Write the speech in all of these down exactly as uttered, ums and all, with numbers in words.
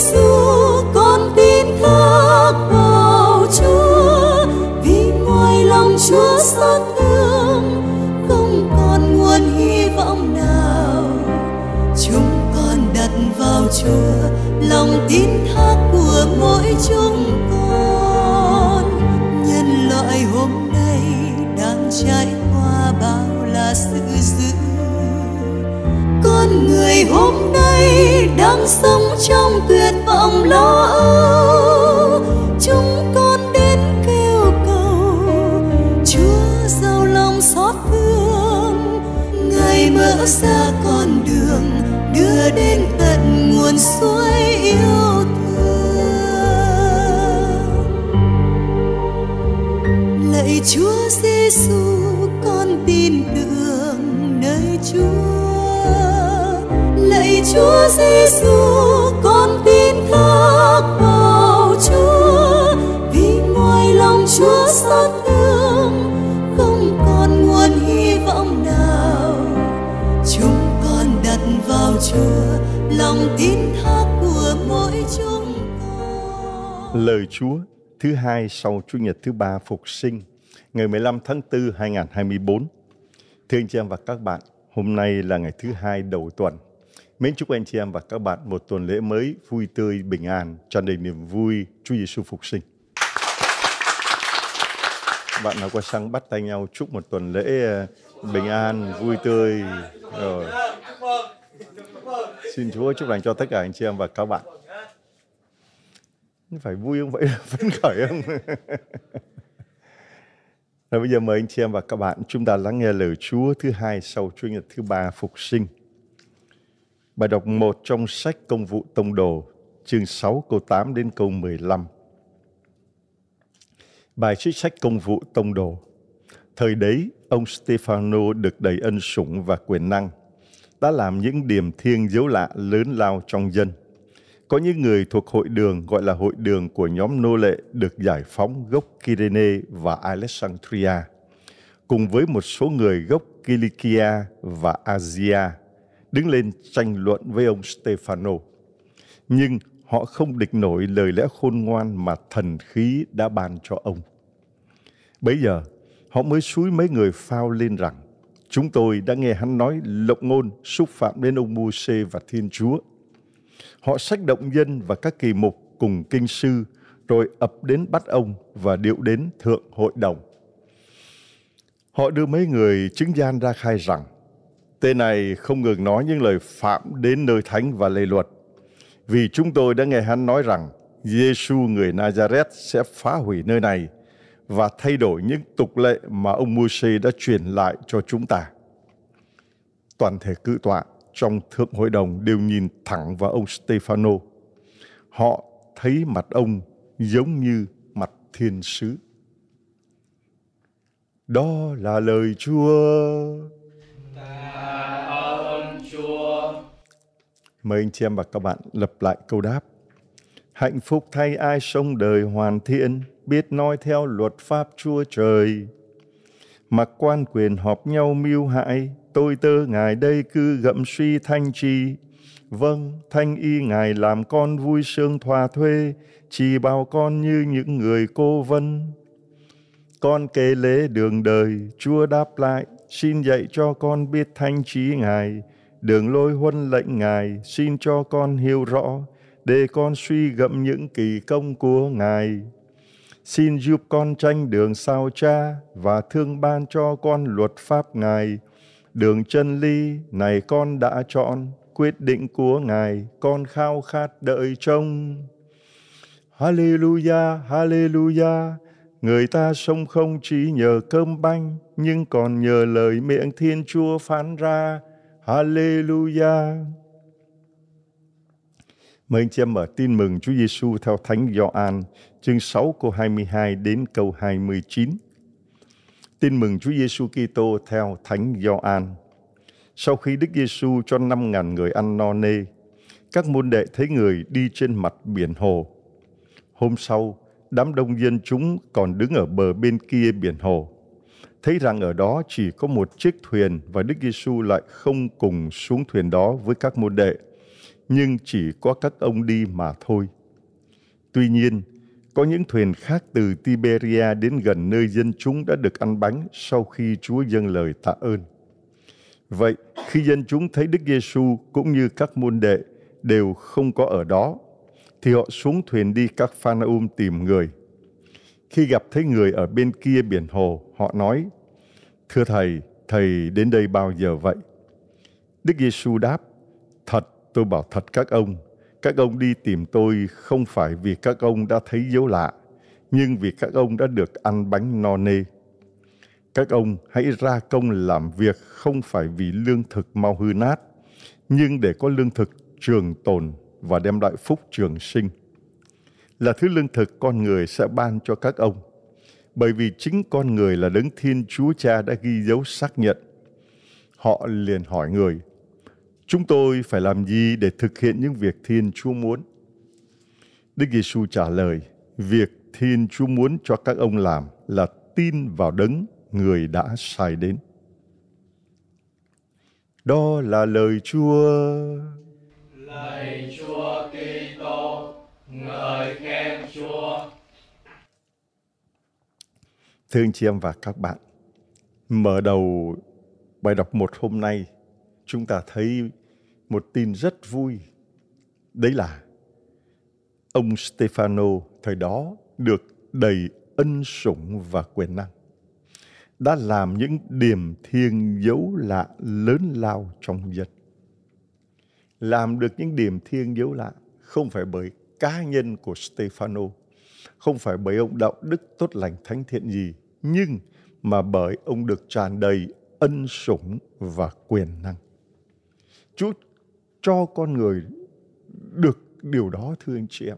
Giêsu, con tin thác vào Chúa, vì ngoài lòng Chúa xót thương, không còn nguồn hy vọng nào. Chúng con đặt vào Chúa lòng tin thác của mỗi chúng con. Nhân loại hôm nay đang trải qua bao là sự dữ, con người hôm nay đang sống trong tuyệt vọng lo âu. Chúng con đến kêu cầu Chúa giàu lòng xót thương, Ngài mở ra con đường đưa đến tận nguồn suối yêu thương. Lạy Chúa Giêsu, con tin tưởng nơi Chúa. Lạy Chúa Giêsu, con tin thác vào Chúa, vì ngoài lòng Chúa xót thương, không còn nguồn hy vọng nào. Chúng con đặt vào Chúa lòng tin thác của mỗi chúng con. Lời Chúa thứ hai sau Chủ nhật thứ ba Phục sinh, ngày mười lăm tháng tư hai nghìn không trăm hai mươi tư. Thưa anh chị em và các bạn, hôm nay là ngày thứ hai đầu tuần. Mến chúc anh chị em và các bạn một tuần lễ mới vui tươi, bình an, tràn đầy niềm vui Chúa Giêsu phục sinh. Bạn nào có sang bắt tay nhau chúc một tuần lễ bình an, vui tươi. Rồi. Xin Chúa chúc lành cho tất cả anh chị em và các bạn. Phải vui không vậy? Phấn khởi không? Rồi bây giờ mời anh chị em và các bạn chúng ta lắng nghe lời Chúa thứ hai sau Chủ nhật thứ ba Phục sinh. Bài đọc một trong sách Công vụ Tông đồ, chương sáu câu tám đến câu mười lăm. Bài trích sách Công vụ Tông đồ. Thời đấy, ông Stefano được đầy ân sủng và quyền năng, đã làm những điềm thiêng dấu lạ lớn lao trong dân. Có những người thuộc hội đường gọi là hội đường của nhóm nô lệ được giải phóng gốc Kyrene và Alexandria, cùng với một số người gốc Kilikia và Asia, đứng lên tranh luận với ông Stefano. Nhưng họ không địch nổi lời lẽ khôn ngoan mà thần khí đã ban cho ông. Bấy giờ, họ mới xúi mấy người phao lên rằng, chúng tôi đã nghe hắn nói lộng ngôn xúc phạm đến ông Mô-sê và Thiên Chúa. Họ xách động dân và các kỳ mục cùng kinh sư, rồi ập đến bắt ông và điệu đến thượng hội đồng. Họ đưa mấy người chứng gian ra khai rằng, tên này không ngừng nói những lời phạm đến nơi thánh và lề luật, vì chúng tôi đã nghe hắn nói rằng Giêsu người Nazareth sẽ phá hủy nơi này và thay đổi những tục lệ mà ông Mô-sê đã truyền lại cho chúng ta. Toàn thể cự tọa trong thượng hội đồng đều nhìn thẳng vào ông Stefano. Họ thấy mặt ông giống như mặt thiên sứ. Đó là lời Chúa. Tạ ơn Chúa. Mời anh chị em và các bạn lặp lại câu đáp. Hạnh phúc thay ai sống đời hoàn thiện, biết nói theo luật pháp Chúa Trời. Mặc quan quyền họp nhau mưu hại, tôi tớ Ngài đây cứ gậm suy thanh trì. Vâng, thanh y Ngài làm con vui sướng thỏa thuê, chỉ bảo con như những người cô vân. Con kể lễ đường đời, Chúa đáp lại, xin dạy cho con biết thanh trí Ngài. Đường lối huân lệnh Ngài, xin cho con hiểu rõ, để con suy gẫm những kỳ công của Ngài. Xin giúp con tranh đường sao Cha và thương ban cho con luật pháp Ngài. Đường chân lý này con đã chọn, quyết định của Ngài con khao khát đợi trông. Hallelujah, hallelujah. Người ta sống không chỉ nhờ cơm bánh, nhưng còn nhờ lời miệng Thiên Chúa phán ra. Hallelujah. Mời anh chị em mở tin mừng Chúa Giêsu theo Thánh Gioan, chương sáu câu hai mươi hai đến câu hai mươi chín. Tin mừng Chúa Giêsu Kitô theo Thánh Gioan. Sau khi Đức Giêsu cho năm ngàn người ăn no nê, các môn đệ thấy người đi trên mặt biển hồ. Hôm sau, đám đông dân chúng còn đứng ở bờ bên kia biển hồ, thấy rằng ở đó chỉ có một chiếc thuyền và Đức Giêsu lại không cùng xuống thuyền đó với các môn đệ, nhưng chỉ có các ông đi mà thôi. Tuy nhiên, có những thuyền khác từ Tiberia đến gần nơi dân chúng đã được ăn bánh sau khi Chúa dâng lời tạ ơn. Vậy, khi dân chúng thấy Đức Giêsu cũng như các môn đệ đều không có ở đó, thì họ xuống thuyền đi Các-pha-na-um tìm người. Khi gặp thấy người ở bên kia biển hồ, họ nói: Thưa Thầy, Thầy đến đây bao giờ vậy? Đức Giêsu đáp: Thật, tôi bảo thật các ông, các ông đi tìm tôi không phải vì các ông đã thấy dấu lạ, nhưng vì các ông đã được ăn bánh no nê. Các ông hãy ra công làm việc không phải vì lương thực mau hư nát, nhưng để có lương thực trường tồn và đem lại phúc trường sinh. Là thứ lương thực con người sẽ ban cho các ông, bởi vì chính con người là đấng Thiên Chúa Cha đã ghi dấu xác nhận. Họ liền hỏi người: Chúng tôi phải làm gì để thực hiện những việc Thiên Chúa muốn? Đức Giêsu trả lời: Việc Thiên Chúa muốn cho các ông làm là tin vào đấng người đã sai đến. Đó là lời Chúa. Lạy Chúa Kitô, ngợi khen Chúa. Thưa anh chị em và các bạn, mở đầu bài đọc một hôm nay, chúng ta thấy một tin rất vui. Đấy là ông Stefano thời đó được đầy ân sủng và quyền năng, đã làm những điềm thiêng dấu lạ lớn lao trong dân. Làm được những điềm thiêng dấu lạ không phải bởi cá nhân của Stefano, không phải bởi ông đạo đức tốt lành thánh thiện gì, nhưng mà bởi ông được tràn đầy ân sủng và quyền năng. Chúa cho con người được điều đó, thưa anh chị em.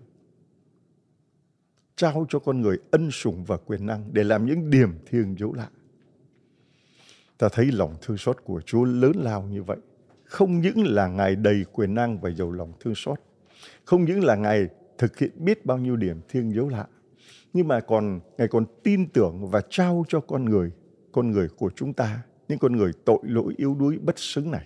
Trao cho con người ân sủng và quyền năng để làm những điềm thiêng dấu lạ. Ta thấy lòng thương xót của Chúa lớn lao như vậy. Không những là Ngài đầy quyền năng và giàu lòng thương xót, không những là Ngài thực hiện biết bao nhiêu điểm thiêng dấu lạ, nhưng mà còn Ngài còn tin tưởng và trao cho con người, con người của chúng ta, những con người tội lỗi yếu đuối bất xứng này,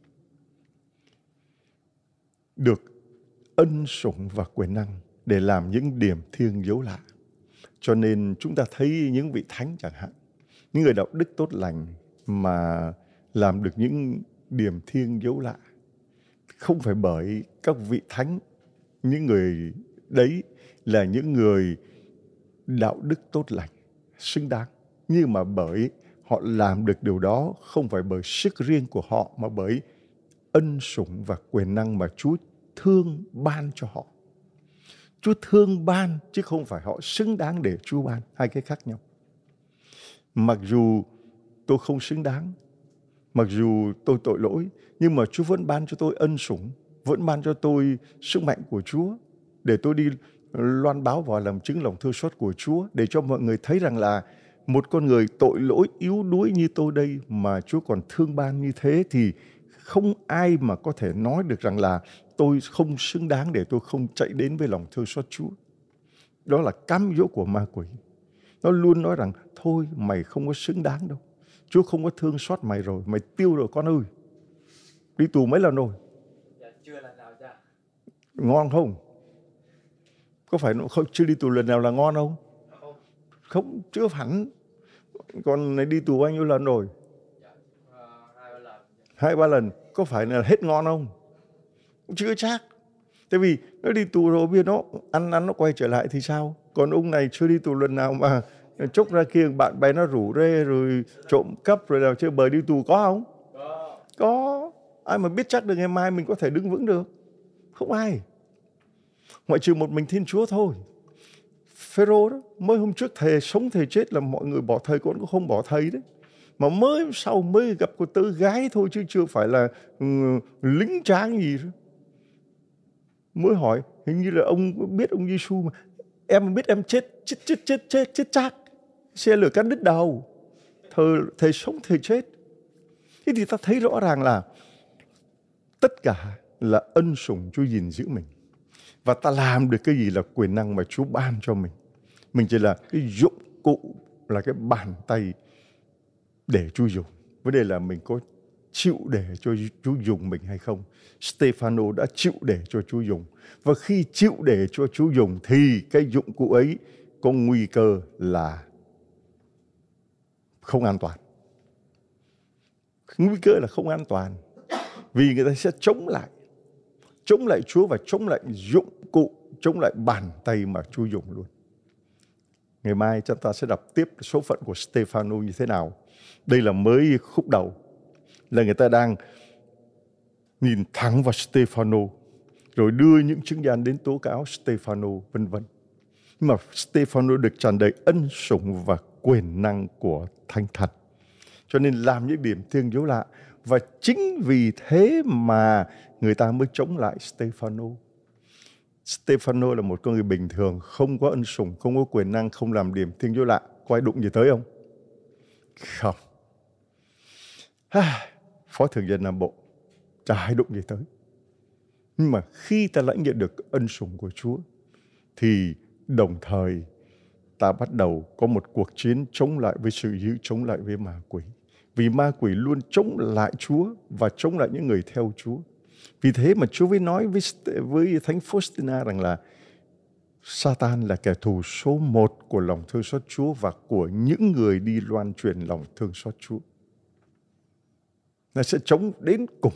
được ân sủng và quyền năng để làm những điểm thiêng dấu lạ. Cho nên chúng ta thấy những vị thánh chẳng hạn, những người đạo đức tốt lành mà làm được những điểm thiêng dấu lạ, không phải bởi các vị thánh, những người đấy là những người đạo đức tốt lành, xứng đáng, nhưng mà bởi họ làm được điều đó không phải bởi sức riêng của họ, mà bởi ân sủng và quyền năng mà Chúa thương ban cho họ. Chúa thương ban chứ không phải họ xứng đáng để Chúa ban, hai cái khác nhau. Mặc dù tôi không xứng đáng, mặc dù tôi tội lỗi, nhưng mà Chúa vẫn ban cho tôi ân sủng, vẫn ban cho tôi sức mạnh của Chúa để tôi đi loan báo và làm chứng lòng thương xót của Chúa, để cho mọi người thấy rằng là một con người tội lỗi yếu đuối như tôi đây mà Chúa còn thương ban như thế, thì không ai mà có thể nói được rằng là tôi không xứng đáng để tôi không chạy đến với lòng thương xót Chúa. Đó là cám dỗ của ma quỷ. Nó luôn nói rằng thôi mày không có xứng đáng đâu, Chúa không có thương xót mày rồi, mày tiêu rồi con ơi. Đi tù mấy lần rồi? Dạ, chưa lần nào cha. Ngon không? Có phải không, chưa đi tù lần nào là ngon không? Không. Không, chưa hẳn. Còn này đi tù bao nhiêu lần rồi? Dạ, uh, hai ba lần. Hai ba lần. Có phải là hết ngon không? Chưa chắc. Tại vì nó đi tù rồi, biết nó ăn ăn nó quay trở lại thì sao? Còn ông này chưa đi tù lần nào mà chốc ra kia bạn bè nó rủ rê rồi trộm cắp rồi nào chơi bời đi tù, có không? Có. Có. Ai mà biết chắc được ngày mai mình có thể đứng vững được? Không ai. Ngoại trừ một mình Thiên Chúa thôi. Phêrô đó, mới hôm trước thề sống thề chết là mọi người bỏ thầy, con cũng không bỏ thầy đấy. Mà mới sau mới gặp cô tớ gái thôi chứ chưa phải là um, lính tráng gì nữa. Mới hỏi, hình như là ông biết ông Giêsu mà. Em biết em chết, chết, chết, chết, chết, chết chắc. Xe lửa cán đứt đầu. Thề, thề sống thề chết. Thế thì ta thấy rõ ràng là tất cả là ân sủng Chúa gìn giữ mình. Và ta làm được cái gì là quyền năng mà Chúa ban cho mình. Mình chỉ là cái dụng cụ, là cái bàn tay để Chúa dùng. Vấn đề là mình có chịu để cho Chúa dùng mình hay không. Stefano đã chịu để cho Chúa dùng. Và khi chịu để cho Chúa dùng thì cái dụng cụ ấy có nguy cơ là không an toàn. Nguy cơ là không an toàn. Vì người ta sẽ chống lại. Chống lại Chúa và chống lại dụng cụ, chống lại bàn tay mà Chúa dùng luôn. Ngày mai chúng ta sẽ đọc tiếp số phận của Stefano như thế nào. Đây là mới khúc đầu. Là người ta đang nhìn thẳng vào Stefano, rồi đưa những chứng gian đến tố cáo Stefano, vân vân. Nhưng mà Stefano được tràn đầy ân sủng và quyền năng của Thánh Thần, cho nên làm những điểm thiêng dấu lạ. Và chính vì thế mà người ta mới chống lại Stefano. Stefano là một con người bình thường, không có ân sủng, không có quyền năng, không làm điểm thiêng dấu lạ. Có ai đụng gì tới không? Không. Phó Thượng dân Nam Bộ, chả ai đụng gì tới. Nhưng mà khi ta lãnh nhận được ân sủng của Chúa thì đồng thời ta bắt đầu có một cuộc chiến chống lại với sự dữ, chống lại với ma quỷ. Vì ma quỷ luôn chống lại Chúa và chống lại những người theo Chúa. Vì thế mà Chúa mới nói với, với Thánh Faustina rằng là Satan là kẻ thù số một của lòng thương xót Chúa và của những người đi loan truyền lòng thương xót Chúa. Nó sẽ chống đến cùng.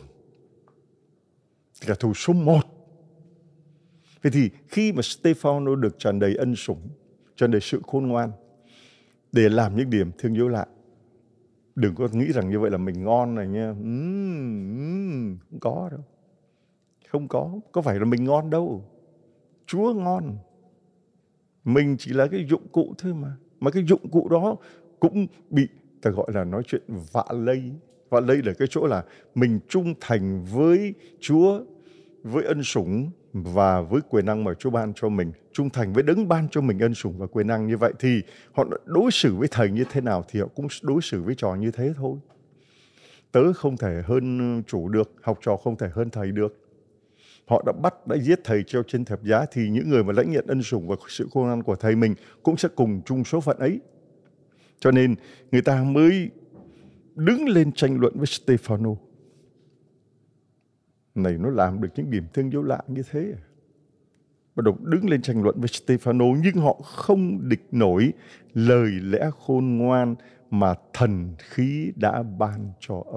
Kẻ thù số một. Vậy thì khi mà Stefano được tràn đầy ân sủng, tràn đầy sự khôn ngoan để làm những điểm thiêng dấu lạ, đừng có nghĩ rằng như vậy là mình ngon này nha. Uhm, uhm, không có đâu. Không có. Có phải là mình ngon đâu. Chúa ngon. Mình chỉ là cái dụng cụ thôi mà. Mà cái dụng cụ đó cũng bị, ta gọi là nói chuyện vạ lây. Vạ lây là cái chỗ là mình trung thành với Chúa, với ân sủng và với quyền năng mà Chúa ban cho mình. Trung thành với đấng ban cho mình ân sủng và quyền năng như vậy thì họ đối xử với thầy như thế nào thì họ cũng đối xử với trò như thế thôi. Tớ không thể hơn chủ được, học trò không thể hơn thầy được. Họ đã bắt, đã giết thầy treo trên thập giá thì những người mà lãnh nhận ân sủng và sự khôn ngoan của thầy mình cũng sẽ cùng chung số phận ấy. Cho nên người ta mới đứng lên tranh luận với Stefano. Này, nó làm được những điểm thiêng dấu lạ như thế à? Bắt đầu đứng lên tranh luận với Stefano, nhưng họ không địch nổi lời lẽ khôn ngoan mà thần khí đã ban cho ông.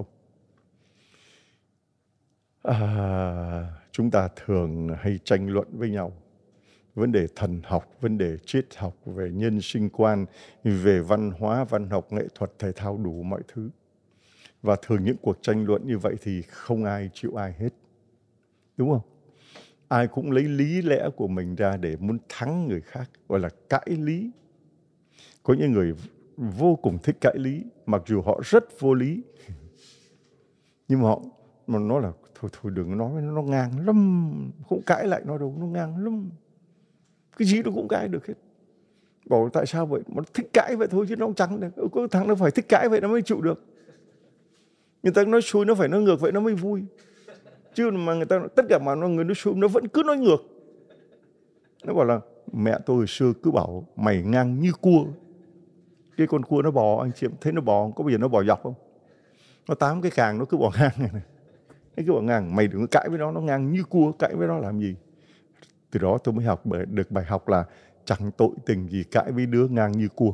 À, chúng ta thường hay tranh luận với nhau vấn đề thần học, vấn đề triết học, về nhân sinh quan, về văn hóa, văn học, nghệ thuật, thể thao, đủ mọi thứ. Và thường những cuộc tranh luận như vậy thì không ai chịu ai hết. Đúng không? Ai cũng lấy lý lẽ của mình ra để muốn thắng người khác, gọi là cãi lý. Có những người vô cùng thích cãi lý, mặc dù họ rất vô lý. Nhưng mà họ mà nói là thôi thôi đừng nói, nó ngang lắm, không cãi lại nó đâu, nó ngang lắm. Cái gì nó cũng cãi được hết. Bảo tại sao vậy? Nó thích cãi vậy thôi chứ nó chẳng được. Có thằng nó phải thích cãi vậy nó mới chịu được. Người ta nói xuôi nó phải nói ngược vậy nó mới vui. Chứ mà người ta tất cả mà nó người nói xuôi nó vẫn cứ nói ngược. Nó bảo là mẹ tôi hồi xưa cứ bảo mày ngang như cua. Cái con cua nó bò, anh chị thấy nó bò, có bao giờ nó bò dọc không? Nó tám cái càng nó cứ bò ngang này này. Nó cứ bò ngang, mày đừng có cãi với nó, nó ngang như cua, cãi với nó làm gì? Từ đó tôi mới học được bài học là chẳng tội tình gì cãi với đứa ngang như cua.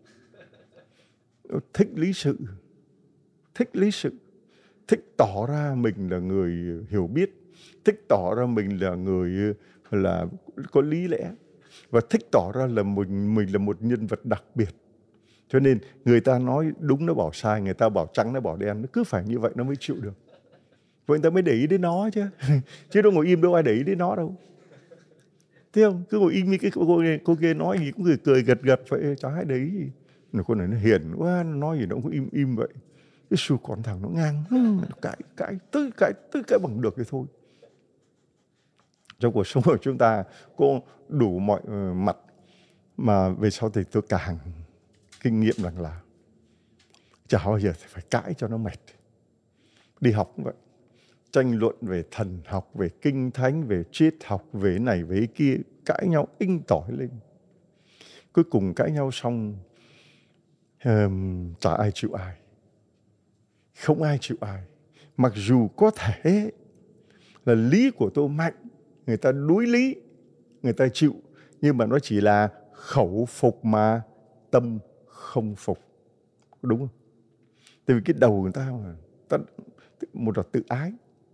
Thích lý sự, thích lý sự, thích tỏ ra mình là người hiểu biết, thích tỏ ra mình là người là có lý lẽ và thích tỏ ra là mình, mình là một nhân vật đặc biệt. Cho nên người ta nói đúng nó bảo sai, người ta bảo trắng nó bảo đen, nó cứ phải như vậy nó mới chịu được. Vậy người ta mới để ý đến nó chứ. Chứ đâu ngồi im đâu ai để ý đến nó đâu. Thấy không? Cứ ngồi im như cái cô, cô kia nói gì cũng cười cười gật gật vậy, chả ai để ý gì. Con này nó hiền quá, nó nói gì nó cũng im im vậy. Cái xu con thằng nó ngang, nó cãi, cãi, tới cãi, tới cãi bằng được thì thôi. Trong cuộc sống của chúng ta có đủ mọi uh, mặt mà về sau thì tôi càng kinh nghiệm rằng là chả bao giờ phải cãi cho nó mệt. Đi học cũng vậy. Tranh luận về thần học, về kinh thánh, về triết học, về này, về kia, cãi nhau inh tỏi lên. Cuối cùng cãi nhau xong, um, chả ai chịu ai. Không ai chịu ai. Mặc dù có thể là lý của tôi mạnh, người ta đối lý, người ta chịu, nhưng mà nó chỉ là khẩu phục mà tâm không phục. Đúng không? Tại vì cái đầu người ta, ta một là tự ái.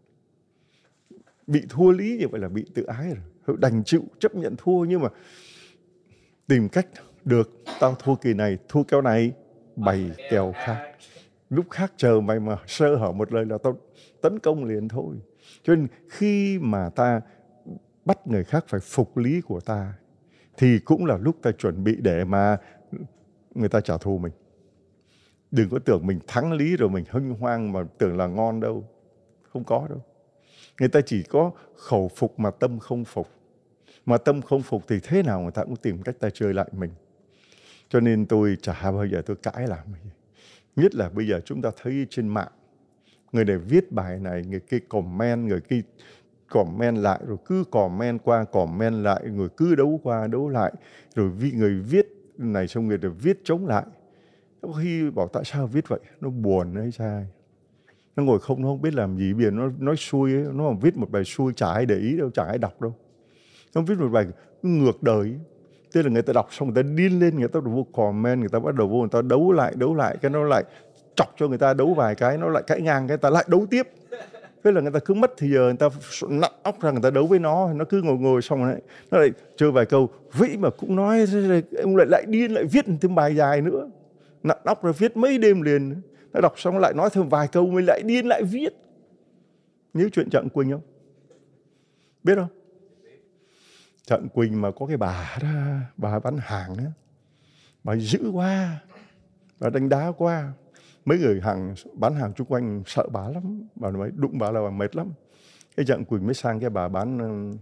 Bị thua lý như vậy là bị tự ái rồi. Đành chịu chấp nhận thua, nhưng mà tìm cách được, tao thua kỳ này, thua kèo này, bày kèo khác. Lúc khác chờ mày mà sơ hở một lời là tao tấn công liền thôi. Cho nên khi mà ta bắt người khác phải phục lý của ta, thì cũng là lúc ta chuẩn bị để mà người ta trả thù mình. Đừng có tưởng mình thắng lý rồi mình hân hoang mà tưởng là ngon đâu. Không có đâu. Người ta chỉ có khẩu phục mà tâm không phục. Mà tâm không phục thì thế nào người ta cũng tìm cách ta chơi lại mình. Cho nên tôi chả bao giờ tôi cãi làm gì. Nhất là bây giờ chúng ta thấy trên mạng, người này viết bài này, người kia comment, người kia comment lại, rồi cứ comment qua, comment lại, người cứ đấu qua, đấu lại. Rồi người viết này xong người ta viết chống lại. Khi bảo tại sao viết vậy, nó buồn hay sao? Nó ngồi không, nó không biết làm gì, bây giờ nó nói xuôi ấy, nó mà viết một bài xuôi chả ai để ý đâu, chả ai đọc đâu. Nó viết một bài ngược đời. Tức là người ta đọc xong người ta điên lên, người ta vô comment, người ta bắt đầu vô, người ta đấu lại, đấu lại, cái nó lại chọc cho người ta đấu vài cái, nó lại cãi ngang, cái ta lại đấu tiếp. Thế là người ta cứ mất thì giờ, người ta nặn óc ra người ta đấu với nó, nó cứ ngồi ngồi xong rồi nó lại chơi vài câu, vĩ mà cũng nói, ông lại lại điên, lại viết thêm bài dài nữa. Nặn óc ra viết mấy đêm liền, nó đọc xong lại nói thêm vài câu, mình lại điên lại viết. Nhớ chuyện Trạng Quỳnh không? Biết không? Trạng Quỳnh mà có cái bà đó, bà bán hàng đó, bà dữ quá, bà đánh đá quá. Mấy người hàng bán hàng chung quanh sợ bà lắm, bà nói đụng bà là bà mệt lắm. Cái Trạng Quỳnh mới sang cái bà bán,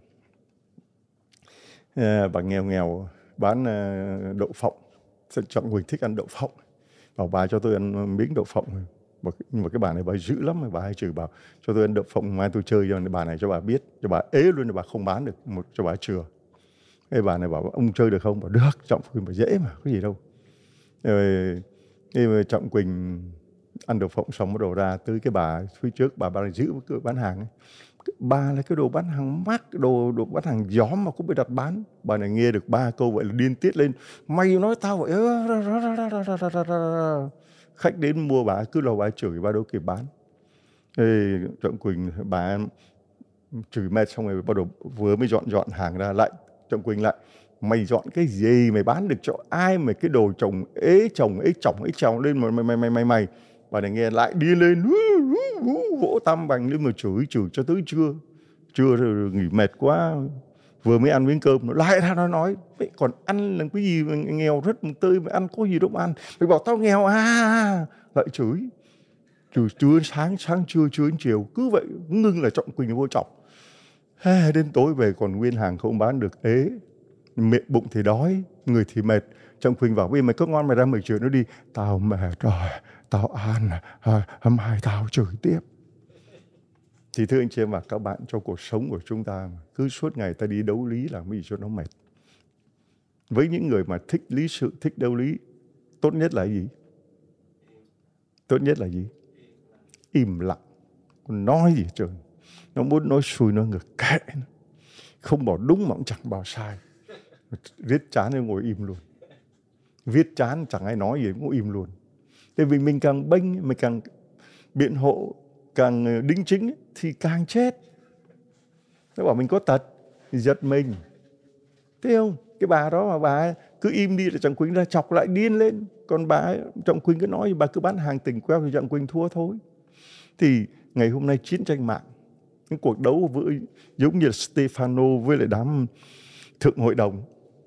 uh, bà nghèo nghèo, bán uh, đậu phộng. Trạng Quỳnh thích ăn đậu phộng. Bảo bà cho tôi ăn miếng đậu phộng. Nhưng mà cái bà này bà dữ lắm, bà hay chửi bảo cho tôi ăn đậu phộng, mai tôi chơi cho bà này cho bà biết, cho bà ế luôn, bà không bán được, một cho bà chừa. Cái bà này bảo ông chơi được không? Bảo được, Trọng Quỳnh bảo dễ mà, có gì đâu. Rồi cái Trọng Quỳnh ăn đậu phộng xong bắt đầu ra tới cái bà phía trước, bà bà này giữ cửa bán hàng ấy. Bà là cái đồ bán hàng mát, đồ, đồ bán hàng gió mà cũng bị đặt bán. Bà này nghe được ba câu vậy là điên tiết lên. Mày nói tao vậy. Khách đến mua bà cứ lâu bà chửi, bà đâu kịp bán. Ê, Trọng Quỳnh bà chửi mệt xong rồi bắt đầu vừa mới dọn dọn hàng ra lại. Trọng Quỳnh lại, mày dọn cái gì, mày bán được cho ai, mày cái đồ chồng ế chồng ế chồng ế chồng lên mà mày mày mày mày mày. Bà này nghe lại đi lên vỗ tam bành lên mà chửi chửi cho tới trưa. Trưa rồi nghỉ mệt quá, vừa mới ăn miếng cơm nó lại ra nó nói, vậy còn ăn là cái gì mà nghèo rất tươi, mà ăn có gì đâu mà ăn, mày bảo tao nghèo à, lại chửi. Chửi trưa sáng sáng trưa trưa đến chiều cứ vậy ngưng là Trọng Quỳnh vô trọng. Đến tối về còn nguyên hàng không bán được, ế, miệng bụng thì đói, người thì mệt. Trọng Quỳnh bảo bây mày có ngon mày ra mày chửi nó đi. Tao mệt rồi, tao ăn, hâm hai tao chửi tiếp. Thì thưa anh chị em và các bạn, trong cuộc sống của chúng ta cứ suốt ngày ta đi đấu lý làm gì cho nó mệt. Với những người mà thích lý sự, thích đấu lý, tốt nhất là gì? Tốt nhất là gì? Im lặng. Nói gì trời. Nó muốn nói xui nó ngược kệ. Không bảo đúng mà cũng chẳng bảo sai. Viết chán thì ngồi im luôn. Viết chán chẳng ai nói gì cũng im luôn. Tại vì mình càng bênh, mình càng biện hộ, càng đính chính thì càng chết. Nó bảo mình có tật thì giật mình. Thấy không? Cái bà đó mà bà cứ im đi là Trọng Quỳnh ra chọc lại điên lên. Còn bà Trọng Quỳnh cứ nói bà cứ bán hàng tỉnh queo thì Trọng Quỳnh thua thôi. Thì ngày hôm nay chiến tranh mạng, những cuộc đấu với giống như là Stefano với lại đám thượng hội đồng.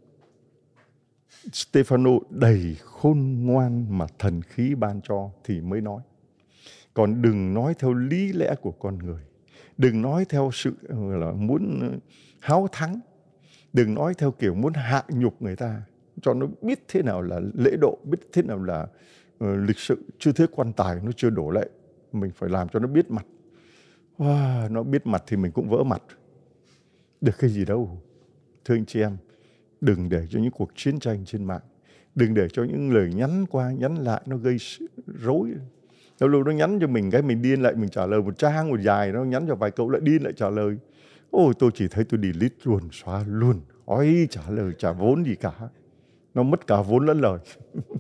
Stefano đầy khôn ngoan mà thần khí ban cho thì mới nói. Còn đừng nói theo lý lẽ của con người. Đừng nói theo sự là muốn háo thắng. Đừng nói theo kiểu muốn hạ nhục người ta. Cho nó biết thế nào là lễ độ, biết thế nào là uh, lịch sự. Chưa thế quan tài nó chưa đổ lệ. Mình phải làm cho nó biết mặt. Wow, nó biết mặt thì mình cũng vỡ mặt. Được cái gì đâu. Thưa anh chị em, đừng để cho những cuộc chiến tranh trên mạng, đừng để cho những lời nhắn qua nhắn lại nó gây rối. Lâu lâu nó nhắn cho mình cái mình điên lại, mình trả lời một trang một dài, nó nhắn cho vài câu lại điên lại trả lời. Ôi tôi chỉ thấy tôi delete luôn, xóa luôn. Ôi trả lời trả vốn gì cả. Nó mất cả vốn lẫn lời.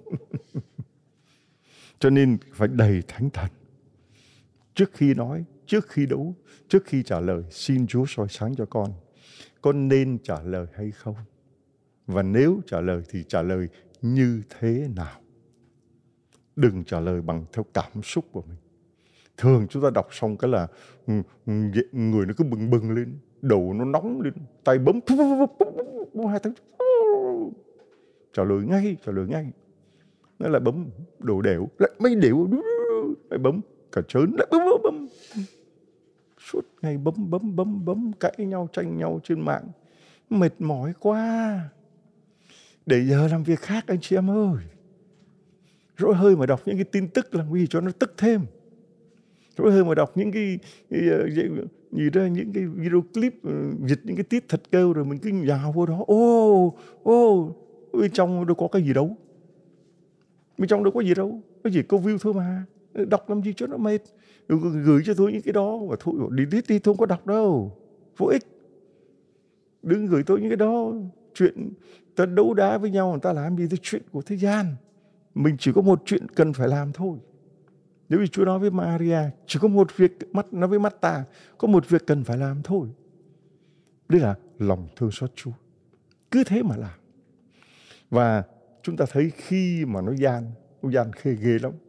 Cho nên phải đầy Thánh Thần. Trước khi nói, trước khi đấu, trước khi trả lời, xin Chúa soi sáng cho con. Con nên trả lời hay không? Và nếu trả lời thì trả lời như thế nào? Đừng trả lời bằng theo cảm xúc của mình. Thường chúng ta đọc xong cái là người nó cứ bừng bừng lên, đầu nó nóng lên, tay bấm hai tháng trả lời ngay, trả lời ngay. Nó lại bấm đồ đều, lại mấy đều, lại bấm cả trớn, lại bấm bấm bấm. Suốt ngày bấm bấm bấm bấm, cãi nhau tranh nhau trên mạng, mệt mỏi quá. Để giờ làm việc khác anh chị em ơi. Rỗi hơi mà đọc những cái tin tức làm gì cho nó tức thêm. Rỗi hơi mà đọc những cái, cái gì đó, những cái video clip dịch những cái tiết thật kêu rồi mình cứ nhào vô đó. Ô, ô, bên trong đâu có cái gì đâu. Bên trong đâu có gì đâu. Cái gì câu view thôi mà. Đọc làm gì cho nó mệt. Đừng gửi cho tôi những cái đó. Và thôi, đi đi đi, tôi không có đọc đâu. Vô ích. Đừng gửi tôi những cái đó. Chuyện ta đấu đá với nhau, người ta làm gì, cái chuyện của thế gian. Mình chỉ có một chuyện cần phải làm thôi. Nếu như Chúa nói với Maria, chỉ có một việc, mắt nói với mắt ta, có một việc cần phải làm thôi. Đấy là lòng thương xót Chúa. Cứ thế mà làm. Và chúng ta thấy khi mà nó gian, nó gian khê ghê lắm.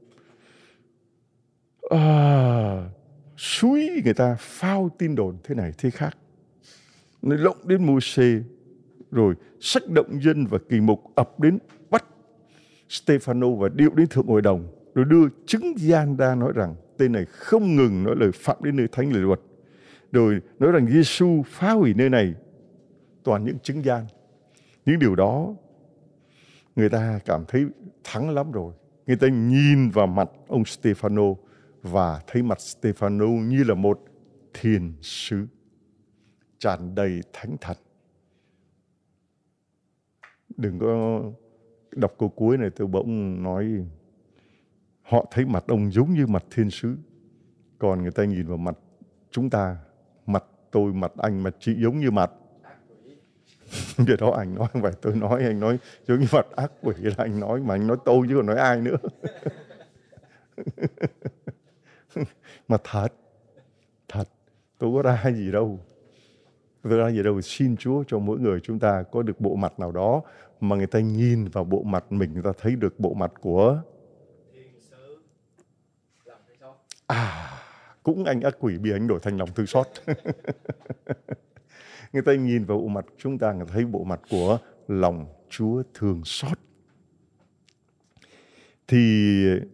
À, xúi người ta phao tin đồn thế này thế khác. Nó lộng đến Mô-sê, rồi sách động dân và kỳ mục ập đến bắt Stê-phano và điệu đến thượng hội đồng, rồi đưa chứng gian ra nói rằng tên này không ngừng nói lời phạm đến nơi thánh lời luật, rồi nói rằng Giê-xu phá hủy nơi này. Toàn những chứng gian. Những điều đó người ta cảm thấy thắng lắm rồi. Người ta nhìn vào mặt ông Stê-phano và thấy mặt Stê-phano như là một thiên sứ tràn đầy Thánh Thần. Đừng có đọc câu cuối này tôi bỗng nói họ thấy mặt ông giống như mặt thiên sứ, còn người ta nhìn vào mặt chúng ta, mặt tôi, mặt anh, mặt chị giống như mặt điều đó anh nói không phải tôi nói, anh nói giống như mặt ác quỷ là anh nói, mà anh nói tôi chứ còn nói ai nữa. Mà thật thật tôi có ra gì đâu, tôi ra gì đâu. Xin Chúa cho mỗi người chúng ta có được bộ mặt nào đó mà người ta nhìn vào bộ mặt mình, người ta thấy được bộ mặt của à, cũng anh ác quỷ bị anh đổi thành lòng thương xót. Người ta nhìn vào bộ mặt chúng ta, người ta thấy bộ mặt của lòng Chúa thương xót. Thì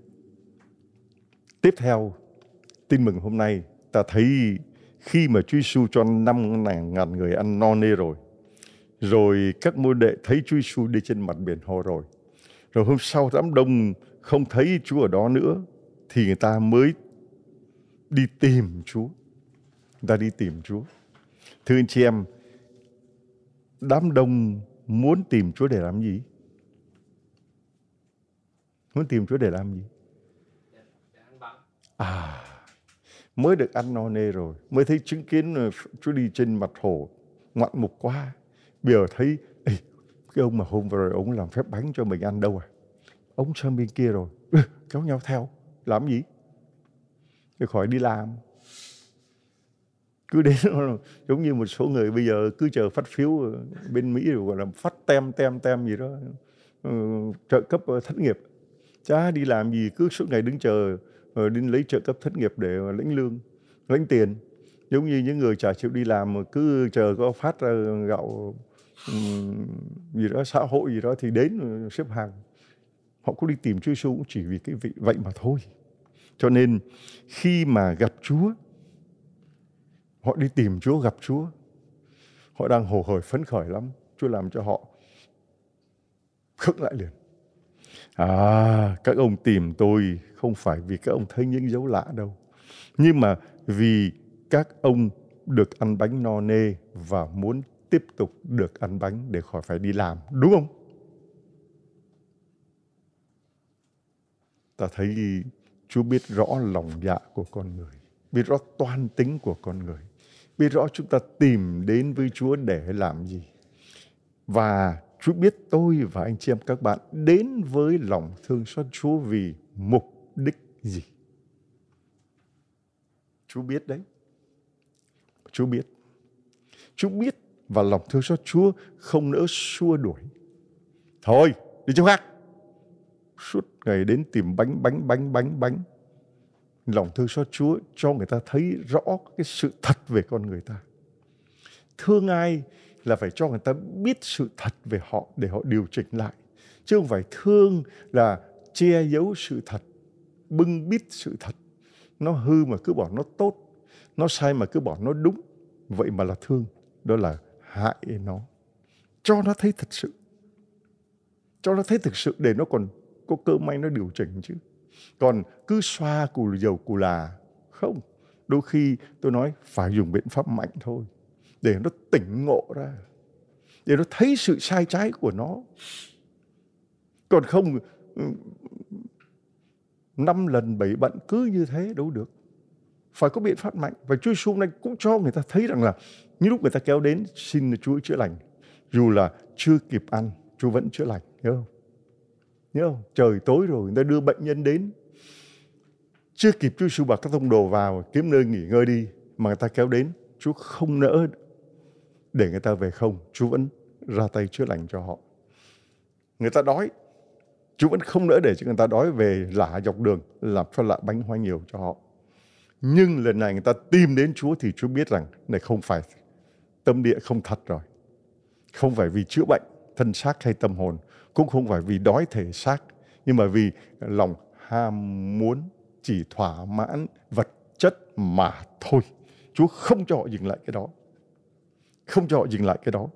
tiếp theo tin mừng hôm nay ta thấy khi mà Chúa Giêsu cho năm ngàn người ăn no nê rồi, rồi các môn đệ thấy Chúa Giêsu đi trên mặt biển Hồ rồi, rồi hôm sau đám đông không thấy Chúa ở đó nữa, thì người ta mới đi tìm Chúa. Người ta đi tìm Chúa. Thưa anh chị em, đám đông muốn tìm Chúa để làm gì? Muốn tìm Chúa để làm gì? À, mới được ăn no nê rồi, mới thấy chứng kiến Chúa đi trên mặt hồ, ngoạn mục quá. Bây giờ thấy, ê, cái ông mà hôm vừa rồi ông làm phép bánh cho mình ăn đâu à? Ông sang bên kia rồi, kéo nhau theo, làm gì? Thì khỏi đi làm. Cứ đến giống như một số người bây giờ cứ chờ phát phiếu bên Mỹ rồi gọi là phát tem tem tem gì đó, ừ, trợ cấp thất nghiệp. Chả đi làm gì, cứ suốt ngày đứng chờ rồi đi lấy trợ cấp thất nghiệp để lãnh lương, lãnh tiền. Giống như những người chả chịu đi làm mà cứ chờ có phát ra gạo um, gì đó, xã hội gì đó thì đến xếp hàng. Họ cũng đi tìm Chúa Giêsu cũng chỉ vì cái vị vậy mà thôi. Cho nên khi mà gặp Chúa, họ đi tìm Chúa, gặp Chúa, họ đang hồ hởi phấn khởi lắm. Chúa làm cho họ khựng lại liền. À, các ông tìm tôi không phải vì các ông thấy những dấu lạ đâu, nhưng mà vì các ông được ăn bánh no nê và muốn tiếp tục được ăn bánh để khỏi phải đi làm, đúng không? Ta thấy Chúa biết rõ lòng dạ của con người, biết rõ toan tính của con người, biết rõ chúng ta tìm đến với Chúa để làm gì. Và Chúa biết tôi và anh chị em các bạn đến với lòng thương xót Chúa vì mục đích gì. Chúa biết đấy. Chúa biết. Chúa biết và lòng thương xót Chúa không nỡ xua đuổi. Thôi, đi chỗ khác. Suốt ngày đến tìm bánh, bánh, bánh, bánh, bánh. Lòng thương xót Chúa cho người ta thấy rõ cái sự thật về con người ta. Thương ai là phải cho người ta biết sự thật về họ để họ điều chỉnh lại. Chứ không phải thương là che giấu sự thật, bưng bít sự thật. Nó hư mà cứ bảo nó tốt, nó sai mà cứ bảo nó đúng. Vậy mà là thương, đó là hại nó. Cho nó thấy thật sự. Cho nó thấy thực sự để nó còn có cơ may nó điều chỉnh chứ. Còn cứ xoa cù dầu cù là, không. Đôi khi tôi nói phải dùng biện pháp mạnh thôi. Để nó tỉnh ngộ ra. Để nó thấy sự sai trái của nó. Còn không, năm lần bảy bận cứ như thế đâu được. Phải có biện pháp mạnh. Và Chúa Giêsu này cũng cho người ta thấy rằng là những lúc người ta kéo đến xin Chúa chữa lành. Dù là chưa kịp ăn, Chúa vẫn chữa lành. Nhớ không? Nhớ không? Trời tối rồi, người ta đưa bệnh nhân đến. Chưa kịp Chúa Giêsu bảo các tông đồ vào kiếm nơi nghỉ ngơi đi. Mà người ta kéo đến, Chúa không nỡ để người ta về không. Chúa vẫn ra tay chữa lành cho họ. Người ta đói, Chúa vẫn không nỡ để cho người ta đói về lả dọc đường, làm cho lạ bánh hoa nhiều cho họ. Nhưng lần này người ta tìm đến Chúa thì Chúa biết rằng này không phải tâm địa không thật rồi. Không phải vì chữa bệnh thân xác hay tâm hồn, cũng không phải vì đói thể xác, nhưng mà vì lòng ham muốn chỉ thỏa mãn vật chất mà thôi. Chúa không cho họ dừng lại cái đó. Không cho họ dừng lại cái đó.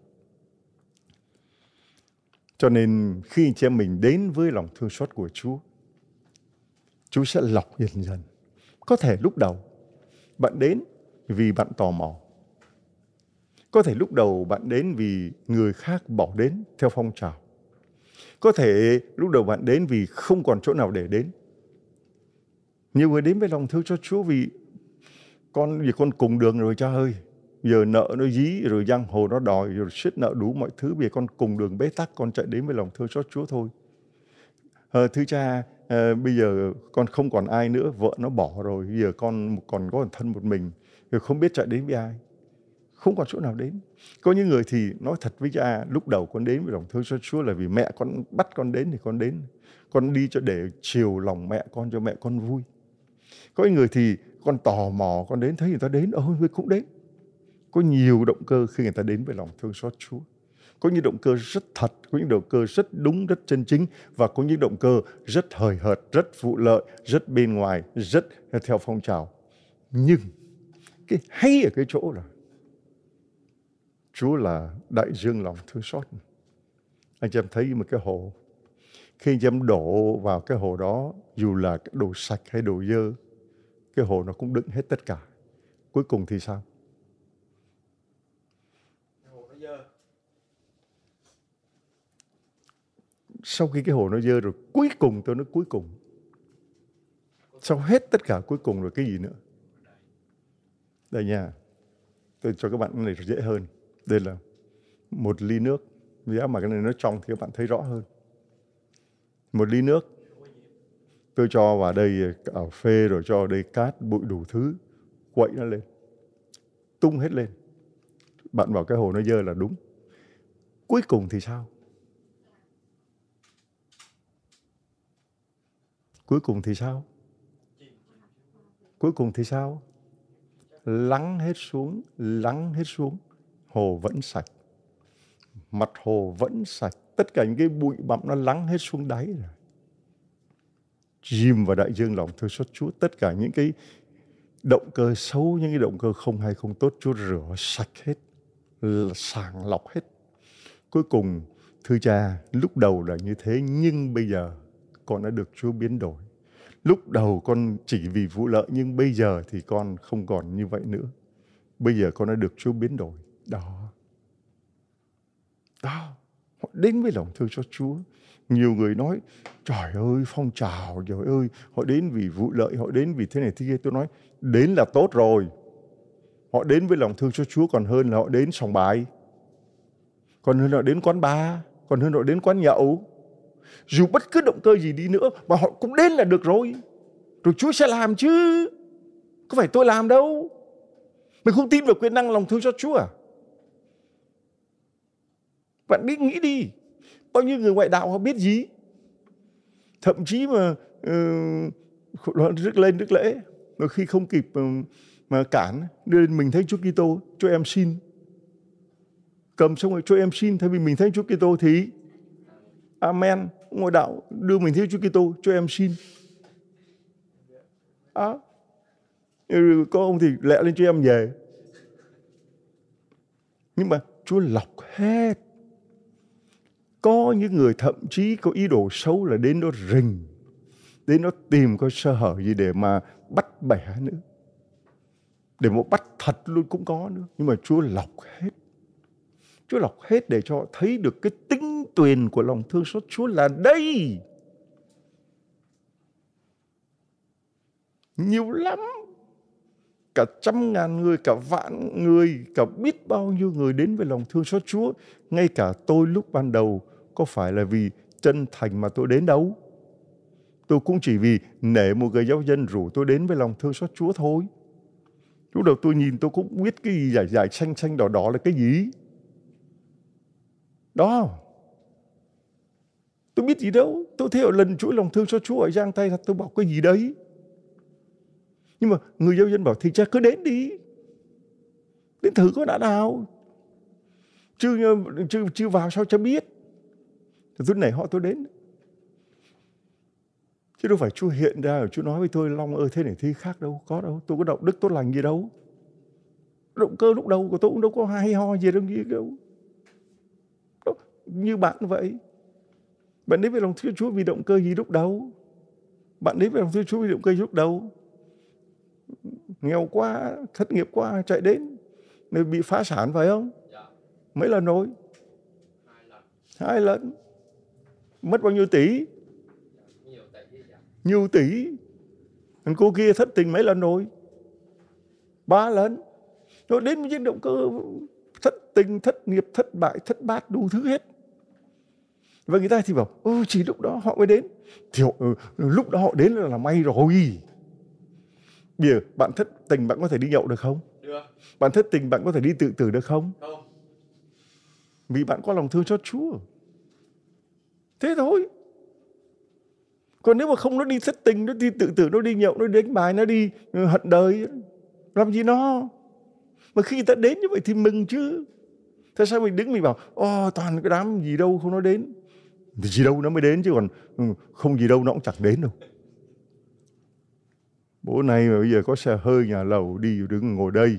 Cho nên khi anh chị em mình đến với lòng thương xót của Chúa, Chúa sẽ lọc dần dần. Có thể lúc đầu bạn đến vì bạn tò mò. Có thể lúc đầu bạn đến vì người khác bảo đến theo phong trào. Có thể lúc đầu bạn đến vì không còn chỗ nào để đến. Nhiều người đến với lòng thương cho Chúa vì con vì con cùng đường rồi cha ơi. Giờ nợ nó dí rồi giang hồ nó đòi rồi suýt nợ đủ mọi thứ. Vì con cùng đường bế tắc, con chạy đến với lòng thương xót Chúa thôi. À, thưa cha, à, bây giờ con không còn ai nữa, vợ nó bỏ rồi, bây giờ con còn có một thân một mình, rồi không biết chạy đến với ai. Không còn chỗ nào đến. Có những người thì nói thật với cha, lúc đầu con đến với lòng thương xót Chúa là vì mẹ con bắt con đến thì con đến. Con đi cho để chiều lòng mẹ con, cho mẹ con vui. Có những người thì con tò mò, con đến thấy người ta đến, ôi người cũng đến. Có nhiều động cơ khi người ta đến với lòng thương xót Chúa. Có những động cơ rất thật, có những động cơ rất đúng, rất chân chính, và có những động cơ rất hời hợt, rất vụ lợi, rất bên ngoài, rất theo phong trào. Nhưng cái hay ở cái chỗ là Chúa là đại dương lòng thương xót. Anh chị em thấy một cái hồ, khi anh chị em đổ vào cái hồ đó, dù là đồ sạch hay đồ dơ, cái hồ nó cũng đựng hết tất cả. Cuối cùng thì sao? Sau khi cái hồ nó dơ rồi, cuối cùng tôi nói cuối cùng. Sau hết tất cả cuối cùng rồi cái gì nữa? Đây nha, tôi cho các bạn cái này dễ hơn. Đây là một ly nước. Giá mà cái này nó trong thì các bạn thấy rõ hơn. Một ly nước. Tôi cho vào đây cà phê rồi cho vào đây cát, bụi đủ thứ. Quậy nó lên. Tung hết lên. Bạn bảo cái hồ nó dơ là đúng. Cuối cùng thì sao? Cuối cùng thì sao? Cuối cùng thì sao? Lắng hết xuống, lắng hết xuống. Hồ vẫn sạch. Mặt hồ vẫn sạch. Tất cả những cái bụi bặm nó lắng hết xuống đáy rồi. Chìm vào đại dương lòng thương xót Chúa. Tất cả những cái động cơ xấu, những cái động cơ không hay không tốt, Chúa rửa sạch hết, sàng lọc hết. Cuối cùng, thưa cha, lúc đầu là như thế, nhưng bây giờ con đã được Chúa biến đổi. Lúc đầu con chỉ vì vụ lợi, nhưng bây giờ thì con không còn như vậy nữa. Bây giờ con đã được Chúa biến đổi. Đó. Đó. Họ đến với lòng thương xót Chúa. Nhiều người nói, trời ơi, phong trào, trời ơi, họ đến vì vụ lợi, họ đến vì thế này thế kia. Tôi nói, đến là tốt rồi. Họ đến với lòng thương xót Chúa còn hơn là họ đến sòng bài, còn hơn là họ đến quán bar, còn hơn là họ đến quán nhậu. Dù bất cứ động cơ gì đi nữa mà họ cũng đến là được rồi. Rồi Chúa sẽ làm chứ. Có phải tôi làm đâu. Mình không tin vào quyền năng lòng thương xót Chúa à? Bạn đi nghĩ đi. Bao nhiêu người ngoại đạo họ biết gì. Thậm chí mà uh, rước lên rước lễ, mà khi không kịp uh, mà cản, đưa lên mình thấy Chúa Kitô, cho em xin. Cầm xong rồi cho em xin, thay vì mình thấy Chúa Kitô thì amen. Ngoại đạo đưa mình thấy Chúa Kitô, cho em xin. À, có ông thì lẹ lên cho em về. Nhưng mà Chúa lọc hết. Có những người thậm chí có ý đồ xấu là đến đó rình, đến đó tìm có sơ hở gì để mà bắt bẻ nữa. Để mà bắt thật luôn cũng có nữa. Nhưng mà Chúa lọc hết. Chúa lọc hết để cho họ thấy được cái tinh tuyền của lòng thương xót Chúa là đây. Nhiều lắm. Cả trăm ngàn người, cả vạn người, cả biết bao nhiêu người đến với lòng thương xót Chúa. Ngay cả tôi lúc ban đầu có phải là vì chân thành mà tôi đến đâu. Tôi cũng chỉ vì nể một người giáo dân rủ tôi đến với lòng thương xót Chúa thôi. Lúc đầu tôi nhìn tôi cũng biết cái gì dài dài xanh xanh đỏ đỏ là cái gì. Đó. Tôi biết gì đâu. Tôi thấy ở lần chuỗi lòng thương xót Chúa ở Giang Tây là tôi bảo cái gì đấy. Nhưng mà người giáo dân bảo thì cha cứ đến đi. Đến thử có đã nào. Chứ, chứ, chứ vào sao cha biết. Tôi nể họ tôi đến. Chứ đâu phải Chúa hiện ra, Chúa nói với tôi Long ơi thế này thế khác đâu. Có đâu, tôi có đạo đức tốt lành gì đâu. Động cơ lúc đầu của tôi cũng đâu có hay ho gì đâu. Gì đâu. Đâu. Như bạn vậy. Bạn đến với lòng thương Chúa vì động cơ gì lúc đầu. Bạn đến với lòng thương Chúa vì động cơ gì lúc đầu. Nghèo quá, thất nghiệp quá, chạy đến. Nên bị phá sản phải không? Dạ. Mấy lần rồi? Hai lần. Hai lần. Mất bao nhiêu tỷ? Nhiều tỷ. Nhiều tỷ. Còn cô kia thất tình mấy lần rồi? Ba lần. Rồi đến với những động cơ thất tình, thất nghiệp, thất bại, thất bát, đủ thứ hết. Và người ta thì bảo, ừ, chỉ lúc đó họ mới đến. Thì họ, ừ, lúc đó họ đến là, là may rồi. Bây giờ bạn thất tình bạn có thể đi nhậu được không? Được. Bạn thất tình bạn có thể đi tự tử được không? Không. Vì bạn có lòng thương xót Chúa. Thế thôi. Còn nếu mà không nó đi thất tình, nó đi tự tử, nó đi nhậu, nó đi đánh bài, nó đi hận đời, làm gì nó? Mà khi người ta đến như vậy thì mừng chứ. Thế sao mình đứng mình bảo, ô toàn cái đám gì đâu không nó đến. Thì gì đâu nó mới đến chứ còn không gì đâu nó cũng chẳng đến đâu. Bữa nay mà bây giờ có xe hơi nhà lầu đi đứng ngồi đây.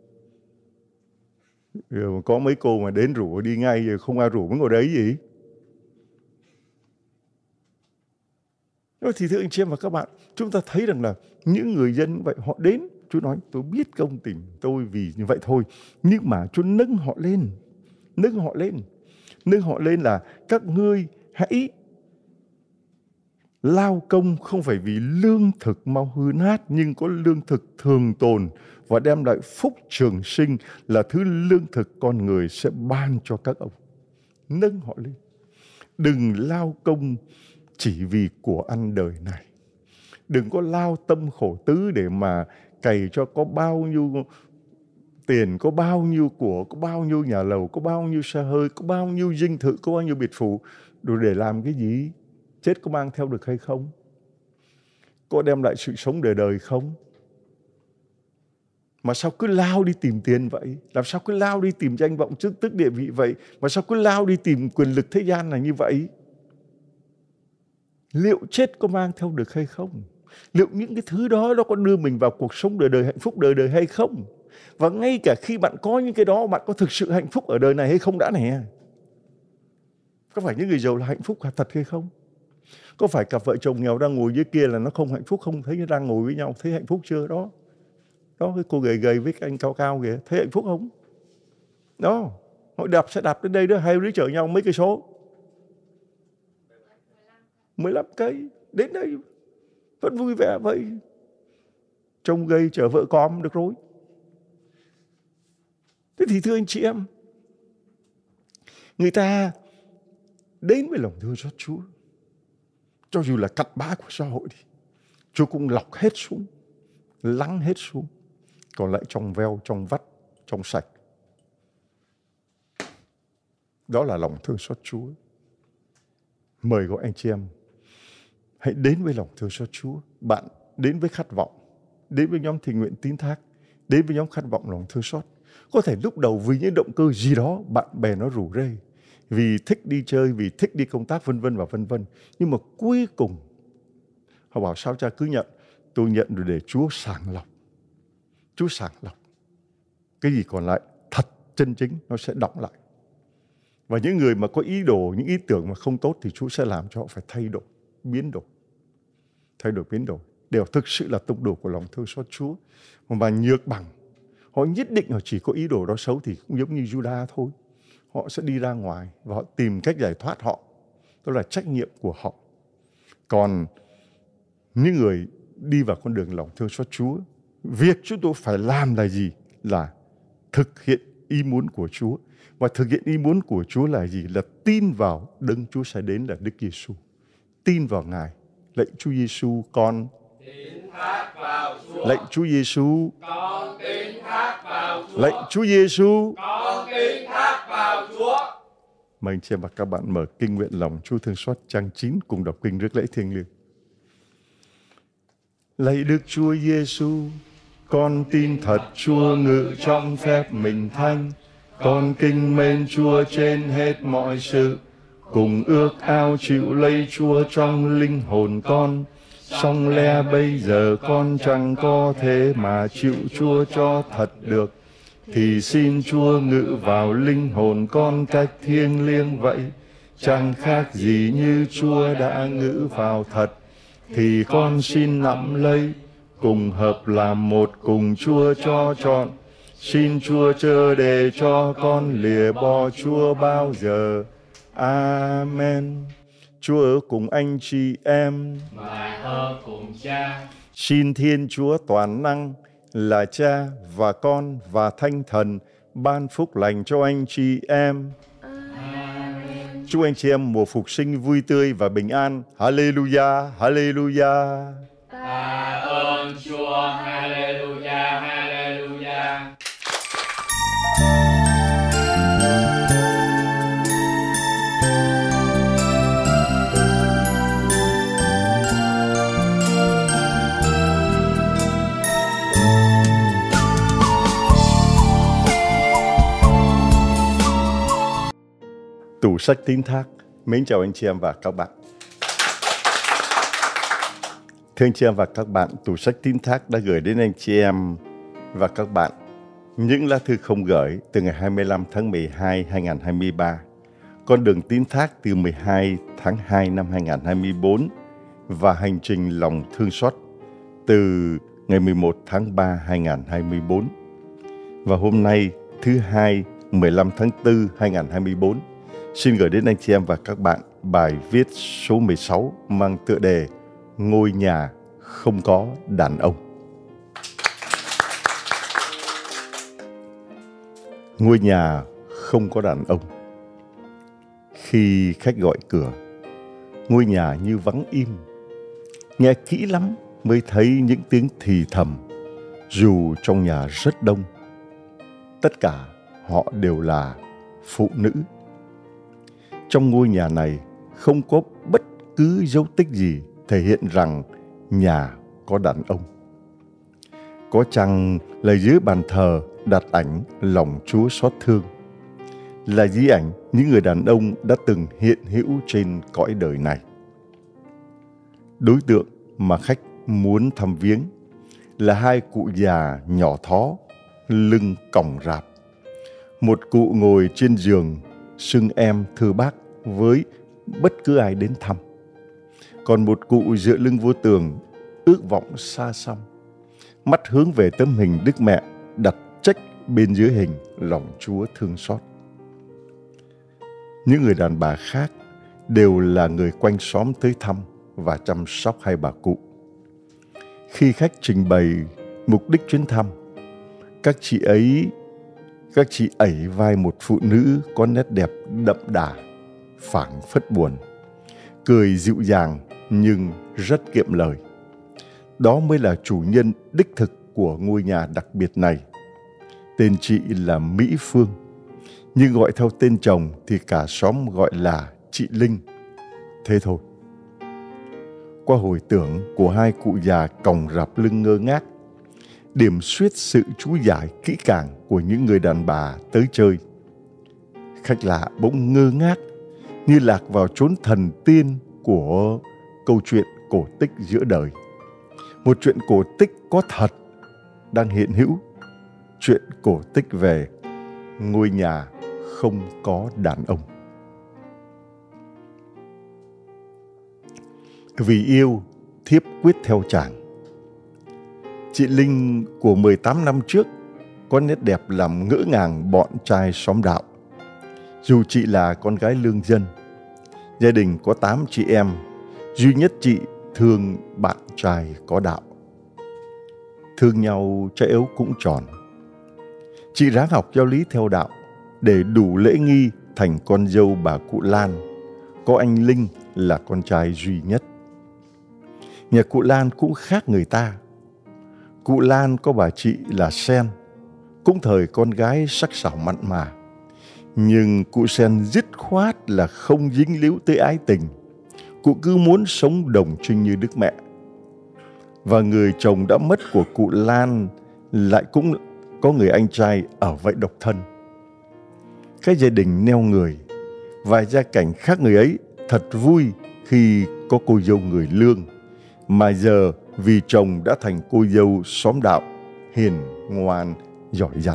Rồi có mấy cô mà đến rủ đi ngay, giờ không ai rủ mới ngồi đấy gì. Thì thưa anh chị em và các bạn, chúng ta thấy rằng là những người dân vậy họ đến, Chúa nói tôi biết công tình tôi vì như vậy thôi. Nhưng mà Chúa nâng họ lên, nâng họ lên, nâng họ lên là các ngươi hãy lao công không phải vì lương thực mau hư nát, nhưng có lương thực thường tồn và đem lại phúc trường sinh là thứ lương thực con người sẽ ban cho các ông. Nâng họ lên. Đừng lao công chỉ vì của ăn đời này. Đừng có lao tâm khổ tứ để mà cày cho có bao nhiêu tiền, có bao nhiêu của, có bao nhiêu nhà lầu, có bao nhiêu xe hơi, có bao nhiêu dinh thự, có bao nhiêu biệt phủ. Rồi để làm cái gì? Chết có mang theo được hay không? Có đem lại sự sống đời đời không? Mà sao cứ lao đi tìm tiền vậy? Làm sao cứ lao đi tìm danh vọng chức tức địa vị vậy? Mà sao cứ lao đi tìm quyền lực thế gian là như vậy? Liệu chết có mang theo được hay không? Liệu những cái thứ đó nó có đưa mình vào cuộc sống đời đời hạnh phúc đời đời hay không? Và ngay cả khi bạn có những cái đó, bạn có thực sự hạnh phúc ở đời này hay không đã nè? Có phải những người giàu là hạnh phúc thật hay không? Có phải cặp vợ chồng nghèo đang ngồi dưới kia là nó không hạnh phúc, không thấy nó đang ngồi với nhau, thấy hạnh phúc chưa? Đó, đó cái cô gầy gầy với cái anh cao cao kìa, thấy hạnh phúc không? Đó, họ đạp sẽ đạp đến đây đó, hai đứa chở nhau mấy cây số. mười lăm cây, đến đây vẫn vui vẻ vậy. Trông gây chở vợ con được rồi. Thế thì thưa anh chị em, người ta đến với lòng thương xót Chúa, cho dù là cặn bã của xã hội thì Chúa cũng lọc hết xuống, lắng hết xuống, còn lại trong veo, trong vắt, trong sạch. Đó là lòng thương xót Chúa. Mời gọi anh chị em hãy đến với lòng thương xót Chúa. Bạn đến với khát vọng, đến với nhóm thiện nguyện tín thác, đến với nhóm khát vọng lòng thương xót. Có thể lúc đầu vì những động cơ gì đó bạn bè nó rủ rê, vì thích đi chơi, vì thích đi công tác vân vân và vân vân. Nhưng mà cuối cùng họ bảo sao cha cứ nhận, tôi nhận rồi để Chúa sàng lọc. Chúa sàng lọc. Cái gì còn lại thật chân chính nó sẽ đọng lại. Và những người mà có ý đồ, những ý tưởng mà không tốt thì Chúa sẽ làm cho họ phải thay đổi, biến đổi. Thay đổi, biến đổi. Đều thực sự là tông đồ của lòng thương xót Chúa. Mà nhược bằng, họ nhất định họ chỉ có ý đồ đó xấu thì cũng giống như Judas thôi. Họ sẽ đi ra ngoài và họ tìm cách giải thoát họ. Đó là trách nhiệm của họ. Còn những người đi vào con đường lòng thương xót Chúa, việc chúng tôi phải làm là gì? Là thực hiện ý muốn của Chúa. Và thực hiện ý muốn của Chúa là gì? Là tin vào đấng Chúa sẽ đến là Đức Giêsu. Tin vào Ngài. Lạy Chúa Giêsu, con Tín thác vào Chúa. Lạy Chúa Giêsu, Con tín thác vào Chúa. Lạy Chúa Giêsu, Con tín thác vào Chúa. Mời anh chị em và các bạn mở kinh nguyện lòng Chúa thương xót trang chín cùng đọc kinh rước lễ thiêng liêng. Lạy Đức Chúa Giêsu, con tin thật Chúa ngự trong phép mình thánh. Con kính mến Chúa trên hết mọi sự, cùng ước ao chịu lấy Chúa trong linh hồn con. Song lẽ bây giờ con chẳng có thế mà chịu Chúa cho thật được, thì xin Chúa ngự vào linh hồn con cách thiêng liêng vậy. Chẳng khác gì như Chúa đã ngự vào thật, thì con xin nắm lấy, cùng hợp làm một cùng Chúa cho trọn. Xin Chúa chớ để cho con lìa bỏ Chúa bao giờ. Amen. Chúa ở cùng anh chị em, Ngài ở cùng Cha. xin Thiên Chúa toàn năng là Cha và Con và Thánh Thần ban phúc lành cho anh chị em. Amen. Chúc anh chị em mùa phục sinh vui tươi và bình an. Hallelujah, Hallelujah. Tạ ơn Chúa. Hallelujah, Hallelujah. Tủ sách tín thác. Mến chào anh chị em và các bạn. Thưa anh chị em và các bạn, tủ sách tín thác đã gửi đến anh chị em và các bạn những lá thư không gửi từ ngày hai mươi lăm tháng mười hai năm hai nghìn không trăm hai mươi ba, con đường tín thác từ mười hai tháng hai năm hai nghìn không trăm hai mươi bốn và hành trình lòng thương xót từ ngày mười một tháng ba năm hai nghìn không trăm hai mươi bốn. Và hôm nay thứ hai mười lăm tháng tư năm hai nghìn không trăm hai mươi bốn, xin gửi đến anh chị em và các bạn bài viết số mười sáu mang tựa đề Ngôi nhà không có đàn ông. Ngôi nhà không có đàn ông. Khi khách gọi cửa, ngôi nhà như vắng im. Nghe kỹ lắm mới thấy những tiếng thì thầm, dù trong nhà rất đông. Tất cả họ đều là phụ nữ. Trong ngôi nhà này không có bất cứ dấu tích gì thể hiện rằng nhà có đàn ông. Có chăng là dưới bàn thờ đặt ảnh lòng Chúa xót thương, là di ảnh những người đàn ông đã từng hiện hữu trên cõi đời này. Đối tượng mà khách muốn thăm viếng là hai cụ già nhỏ thó, lưng còng rạp. Một cụ ngồi trên giường xưng em thưa bác với bất cứ ai đến thăm. Còn một cụ dựa lưng vô tường, ước vọng xa xăm, mắt hướng về tấm hình Đức Mẹ đặt trách bên dưới hình lòng Chúa thương xót. Những người đàn bà khác đều là người quanh xóm tới thăm và chăm sóc hai bà cụ. Khi khách trình bày mục đích chuyến thăm, các chị ấy các chị ẩy vai một phụ nữ có nét đẹp đậm đà, phảng phất buồn, cười dịu dàng nhưng rất kiệm lời. Đó mới là chủ nhân đích thực của ngôi nhà đặc biệt này. Tên chị là Mỹ Phương, nhưng gọi theo tên chồng thì cả xóm gọi là chị Linh. Thế thôi. Qua hồi tưởng của hai cụ già còng rạp lưng ngơ ngác, điểm xuyết sự chú giải kỹ càng của những người đàn bà tới chơi, khách lạ bỗng ngơ ngác như lạc vào chốn thần tiên của câu chuyện cổ tích giữa đời. Một chuyện cổ tích có thật đang hiện hữu, chuyện cổ tích về ngôi nhà không có đàn ông. Vì yêu, thiếp quyết theo chàng. Chị Linh của mười tám năm trước có nét đẹp làm ngỡ ngàng bọn trai xóm đạo. Dù chị là con gái lương dân, gia đình có tám chị em, duy nhất chị thương bạn trai có đạo. Thương nhau trái ấu cũng tròn. Chị ráng học giáo lý theo đạo để đủ lễ nghi thành con dâu bà cụ Lan, có anh Linh là con trai duy nhất. Nhà cụ Lan cũng khác người ta. Cụ Lan có bà chị là Sen, cũng thời con gái sắc sảo mặn mà. Nhưng cụ Sen dứt khoát là không dính líu tới ái tình. Cụ cứ muốn sống đồng trinh như đức mẹ. Và người chồng đã mất của cụ Lan lại cũng có người anh trai ở vậy độc thân. Cái gia đình neo người và gia cảnh khác người ấy thật vui khi có cô dâu người Lương, mà giờ vì chồng đã thành cô dâu xóm đạo, hiền, ngoan, giỏi giắn.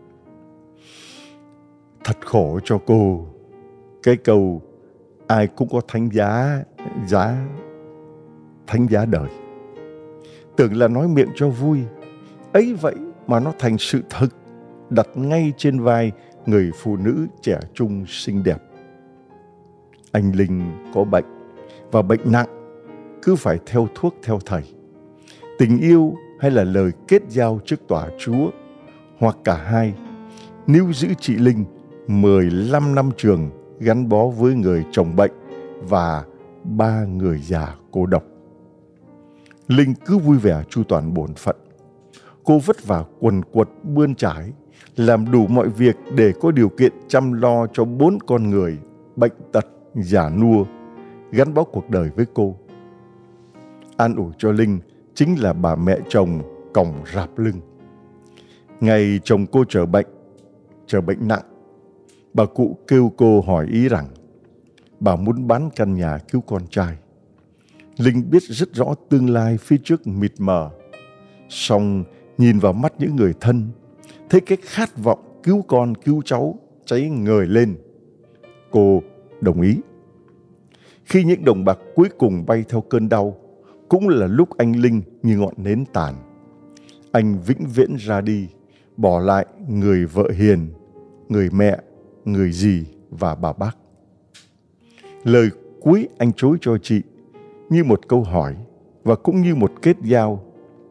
Thật khổ cho cô. Cái câu ai cũng có thánh giá, giá, thánh giá đời. Tưởng là nói miệng cho vui, ấy vậy mà nó thành sự thật, đặt ngay trên vai người phụ nữ trẻ trung xinh đẹp. Anh Linh có bệnh, và bệnh nặng, cứ phải theo thuốc theo thầy. Tình yêu hay là lời kết giao trước tòa Chúa, hoặc cả hai, níu giữ chị Linh mười lăm năm trường gắn bó với người chồng bệnh và ba người già cô độc. Linh cứ vui vẻ chu toàn bổn phận. Cô vất vả quần quật bươn trải, làm đủ mọi việc để có điều kiện chăm lo cho bốn con người bệnh tật, già nua, gắn bó cuộc đời với cô. An ủi cho Linh chính là bà mẹ chồng còng rạp lưng. Ngày chồng cô trở bệnh, trở bệnh nặng, bà cụ kêu cô hỏi ý rằng bà muốn bán căn nhà cứu con trai. Linh biết rất rõ tương lai phía trước mịt mờ, song nhìn vào mắt những người thân, thấy cái khát vọng cứu con cứu cháu cháy ngời lên. Cô đồng ý. Khi những đồng bạc cuối cùng bay theo cơn đau, cũng là lúc anh Linh như ngọn nến tàn. Anh vĩnh viễn ra đi, bỏ lại người vợ hiền, người mẹ, người dì và bà bác. Lời cuối anh chối cho chị như một câu hỏi và cũng như một kết giao.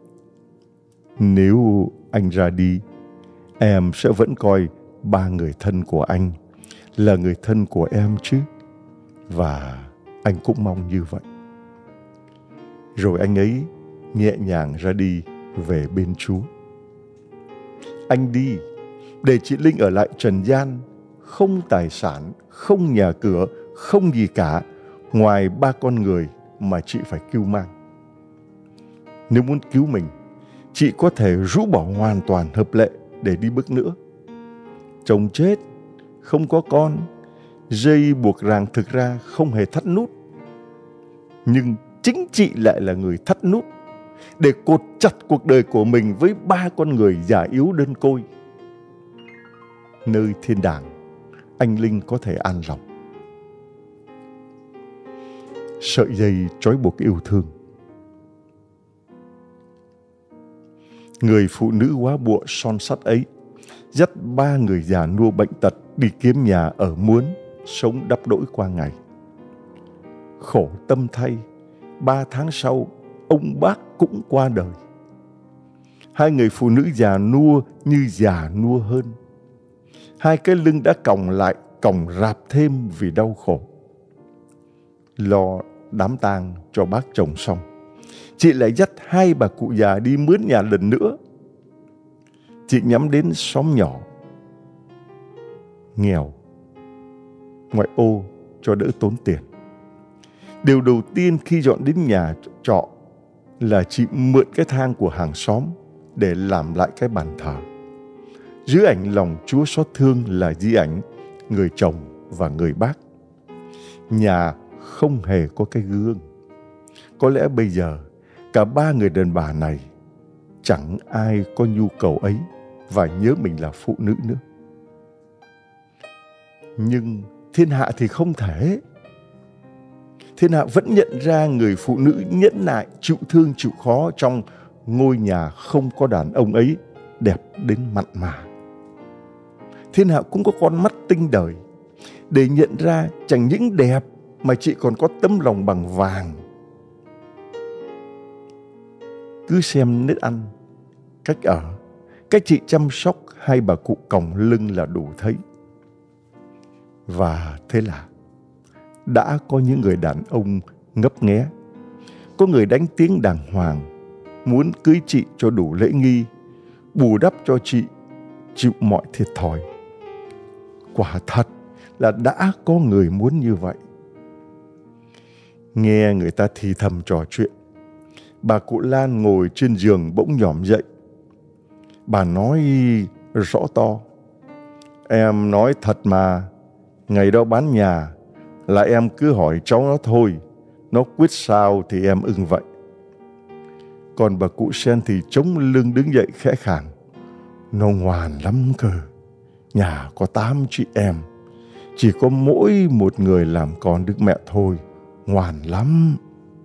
Nếu anh ra đi, em sẽ vẫn coi ba người thân của anh là người thân của em chứ. Và anh cũng mong như vậy. Rồi anh ấy nhẹ nhàng ra đi về bên Chúa. Anh đi để chị Linh ở lại trần gian, không tài sản, không nhà cửa, không gì cả ngoài ba con người mà chị phải cứu mang. Nếu muốn cứu mình, chị có thể rũ bỏ hoàn toàn hợp lệ để đi bước nữa. Chồng chết, không có con, dây buộc ràng thực ra không hề thắt nút. Nhưng chính chị lại là người thắt nút để cột chặt cuộc đời của mình với ba con người già yếu đơn côi. Nơi thiên đàng, anh Linh có thể an lòng. Sợi dây trói buộc yêu thương. Người phụ nữ quá bụa son sắt ấy dắt ba người già nua bệnh tật đi kiếm nhà ở muốn, sống đắp đỗi qua ngày. khổ tâm thay, ba tháng sau, ông bác cũng qua đời. Hai người phụ nữ già nua như già nua hơn. Hai cái lưng đã còng lại, còng rạp thêm vì đau khổ. Lo đám tang cho bác chồng xong, chị lại dắt hai bà cụ già đi mướn nhà lần nữa. Chị nhắm đến xóm nhỏ, nghèo, ngoại ô cho đỡ tốn tiền. Điều đầu tiên khi dọn đến nhà trọ là chị mượn cái thang của hàng xóm để làm lại cái bàn thờ. Dưới ảnh lòng Chúa xót thương là di ảnh người chồng và người bác. Nhà không hề có cái gương. Có lẽ bây giờ cả ba người đàn bà này chẳng ai có nhu cầu ấy và nhớ mình là phụ nữ nữa. Nhưng thiên hạ thì không thể. Thiên hạ vẫn nhận ra người phụ nữ nhẫn nại, chịu thương, chịu khó trong ngôi nhà không có đàn ông ấy đẹp đến mặn mà. Thiên hạ cũng có con mắt tinh đời để nhận ra chẳng những đẹp mà chị còn có tấm lòng bằng vàng. Cứ xem nết ăn, cách ở, cách chị chăm sóc hai bà cụ còng lưng là đủ thấy. Và thế là đã có những người đàn ông ngấp nghé, có người đánh tiếng đàng hoàng, muốn cưới chị cho đủ lễ nghi, bù đắp cho chị chịu mọi thiệt thòi. Quả thật là đã có người muốn như vậy. Nghe người ta thì thầm trò chuyện, bà cụ Lan ngồi trên giường bỗng nhỏm dậy. Bà nói rõ to: "Em nói thật mà, ngày đó bán nhà là em cứ hỏi cháu nó thôi, nó quyết sao thì em ưng vậy." Còn bà cụ Sen thì chống lưng đứng dậy khẽ khàng: "Nó ngoan lắm cơ, nhà có tám chị em, chỉ có mỗi một người làm con Đức Mẹ thôi, ngoan lắm."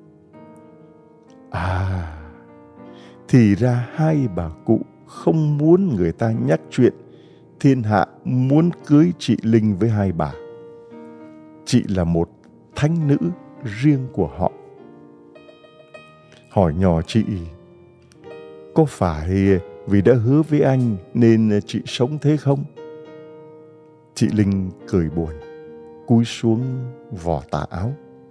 À, thì ra hai bà cụ không muốn người ta nhắc chuyện thiên hạ muốn cưới chị Linh với hai bà. Chị là một thánh nữ riêng của họ. Hỏi nhỏ chị: "Có phải vì đã hứa với anh nên chị sống thế không?" Chị Linh cười buồn, cúi xuống vò tà áo.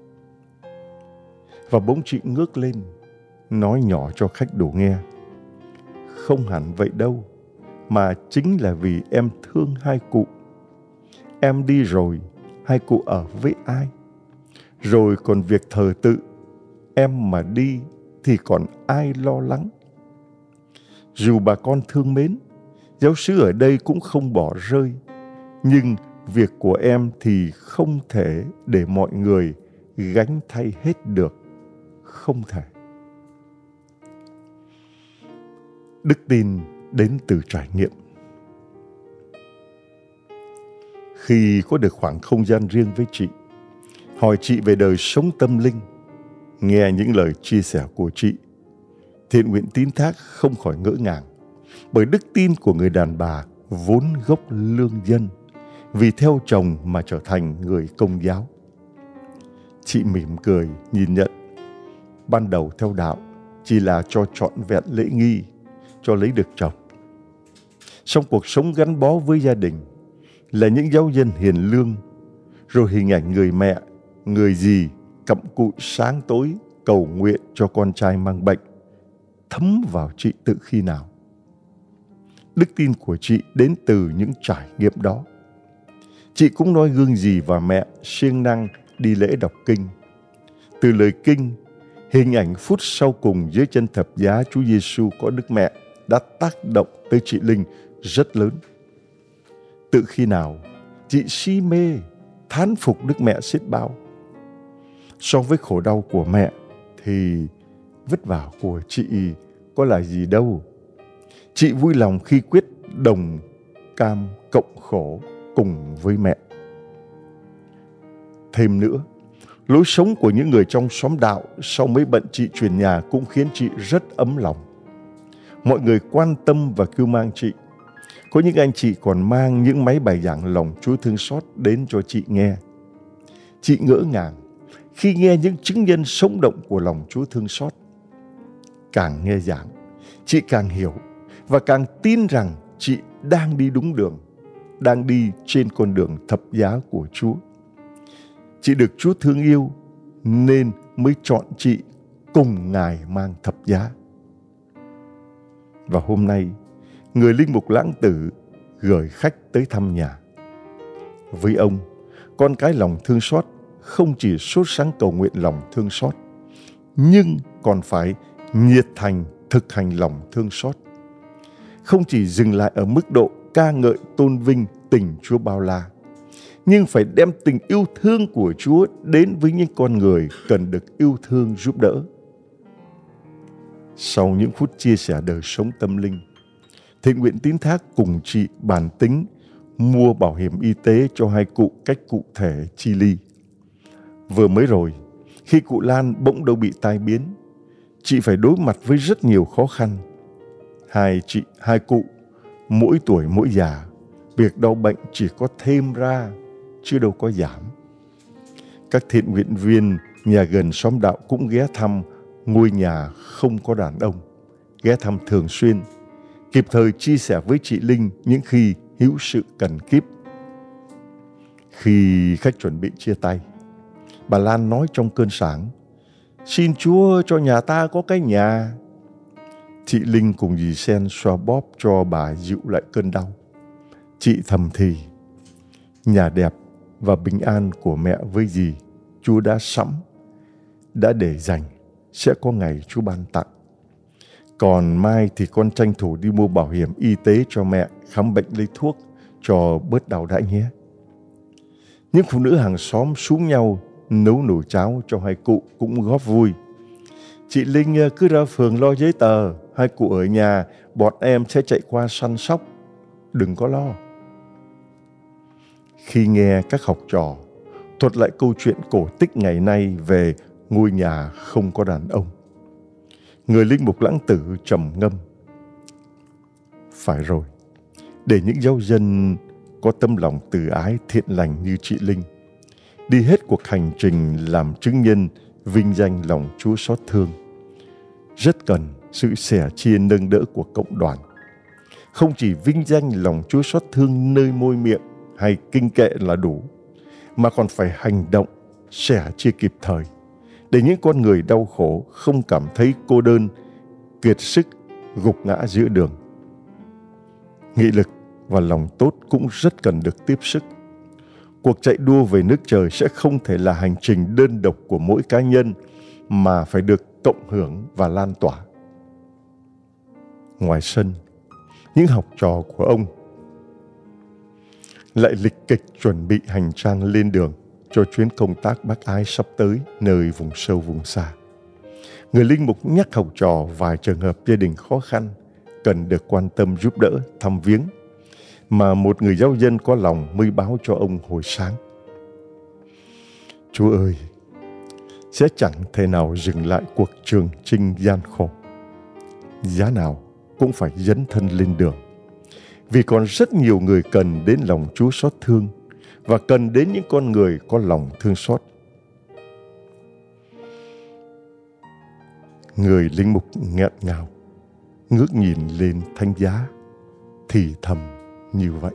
Và bỗng chị ngước lên, nói nhỏ cho khách đủ nghe: "Không hẳn vậy đâu, mà chính là vì em thương hai cụ. Em đi rồi, hai cụ ở với ai? Rồi còn việc thờ tự, em mà đi thì còn ai lo lắng? Dù bà con thương mến, giáo xứ ở đây cũng không bỏ rơi, nhưng việc của em thì không thể để mọi người gánh thay hết được, không thể." Đức tin đến từ trải nghiệm. Khi có được khoảng không gian riêng với chị, hỏi chị về đời sống tâm linh, nghe những lời chia sẻ của chị, Thiện Nguyện Tín Thác không khỏi ngỡ ngàng, bởi đức tin của người đàn bà vốn gốc lương dân, vì theo chồng mà trở thành người Công giáo. Chị mỉm cười nhìn nhận, ban đầu theo đạo chỉ là cho trọn vẹn lễ nghi, cho lấy được chồng. Trong cuộc sống gắn bó với gia đình là những giáo dân hiền lương, rồi hình ảnh người mẹ, người dì cặm cụi sáng tối cầu nguyện cho con trai mang bệnh thấm vào chị tự khi nào. Đức tin của chị đến từ những trải nghiệm đó. Chị cũng nói gương dì và mẹ siêng năng đi lễ đọc kinh. Từ lời kinh, hình ảnh phút sau cùng dưới chân thập giá Chúa Giêsu có Đức Mẹ đã tác động tới chị Linh rất lớn. Tự khi nào chị si mê, thán phục Đức Mẹ xiết bao. So với khổ đau của mẹ thì vất vả của chị có là gì đâu. Chị vui lòng khi quyết đồng cam cộng khổ cùng với mẹ. Thêm nữa, lối sống của những người trong xóm đạo sau mấy bận chị chuyển nhà cũng khiến chị rất ấm lòng. Mọi người quan tâm và cưu mang chị. Có những anh chị còn mang những máy bài giảng lòng Chúa thương xót đến cho chị nghe. Chị ngỡ ngàng khi nghe những chứng nhân sống động của lòng Chúa thương xót. Càng nghe giảng, chị càng hiểu và càng tin rằng chị đang đi đúng đường, đang đi trên con đường thập giá của Chúa. Chị được Chúa thương yêu nên mới chọn chị cùng Ngài mang thập giá. Và hôm nay, người linh mục Lãng Tử gửi khách tới thăm nhà. Với ông, con cái lòng thương xót không chỉ sốt sáng cầu nguyện lòng thương xót, nhưng còn phải nhiệt thành thực hành lòng thương xót. Không chỉ dừng lại ở mức độ ca ngợi tôn vinh tình Chúa bao la, nhưng phải đem tình yêu thương của Chúa đến với những con người cần được yêu thương giúp đỡ. Sau những phút chia sẻ đời sống tâm linh, Thiện nguyện Tín Thác cùng chị bàn tính mua bảo hiểm y tế cho hai cụ cách cụ thể chi ly. Vừa mới rồi, khi cụ Lan bỗng đâu bị tai biến, chị phải đối mặt với rất nhiều khó khăn. Hai chị, hai cụ, mỗi tuổi mỗi già, việc đau bệnh chỉ có thêm ra, chứ đâu có giảm. Các thiện nguyện viên nhà gần xóm đạo cũng ghé thăm ngôi nhà không có đàn ông, ghé thăm thường xuyên, kịp thời chia sẻ với chị Linh những khi hữu sự cần kíp. Khi khách chuẩn bị chia tay, bà Lan nói trong cơn sảng: "Xin Chúa cho nhà ta có cái nhà." Chị Linh cùng dì Sen xoa bóp cho bà dịu lại cơn đau. Chị thầm thì: "Nhà đẹp và bình an của mẹ với dì, Chúa đã sắm, đã để dành, sẽ có ngày Chúa ban tặng. Còn mai thì con tranh thủ đi mua bảo hiểm y tế cho mẹ, khám bệnh lấy thuốc cho bớt đau đã nhé." Những phụ nữ hàng xóm xúm nhau nấu nồi cháo cho hai cụ cũng góp vui. "Chị Linh cứ ra phường lo giấy tờ, hai cụ ở nhà, bọn em sẽ chạy qua săn sóc, đừng có lo." Khi nghe các học trò thuật lại câu chuyện cổ tích ngày nay về ngôi nhà không có đàn ông, người linh mục Lãng Tử trầm ngâm: "Phải rồi, để những giáo dân có tâm lòng từ ái thiện lành như chị Linh đi hết cuộc hành trình làm chứng nhân vinh danh lòng Chúa xót thương, rất cần sự sẻ chia nâng đỡ của cộng đoàn. Không chỉ vinh danh lòng Chúa xót thương nơi môi miệng hay kinh kệ là đủ, mà còn phải hành động sẻ chia kịp thời, để những con người đau khổ không cảm thấy cô đơn, kiệt sức, gục ngã giữa đường. Nghị lực và lòng tốt cũng rất cần được tiếp sức. Cuộc chạy đua về nước trời sẽ không thể là hành trình đơn độc của mỗi cá nhân, mà phải được cộng hưởng và lan tỏa." Ngoài sân, những học trò của ông lại lịch kịch chuẩn bị hành trang lên đường cho chuyến công tác bác ái sắp tới nơi vùng sâu vùng xa. Người linh mục nhắc học trò vài trường hợp gia đình khó khăn cần được quan tâm giúp đỡ, thăm viếng, mà một người giáo dân có lòng mới báo cho ông hồi sáng: "Chúa ơi, sẽ chẳng thể nào dừng lại cuộc trường chinh gian khổ. Giá nào cũng phải dấn thân lên đường, vì còn rất nhiều người cần đến lòng Chúa xót thương và cần đến những con người có lòng thương xót." Người linh mục nghẹn ngào, ngước nhìn lên thánh giá, thì thầm như vậy.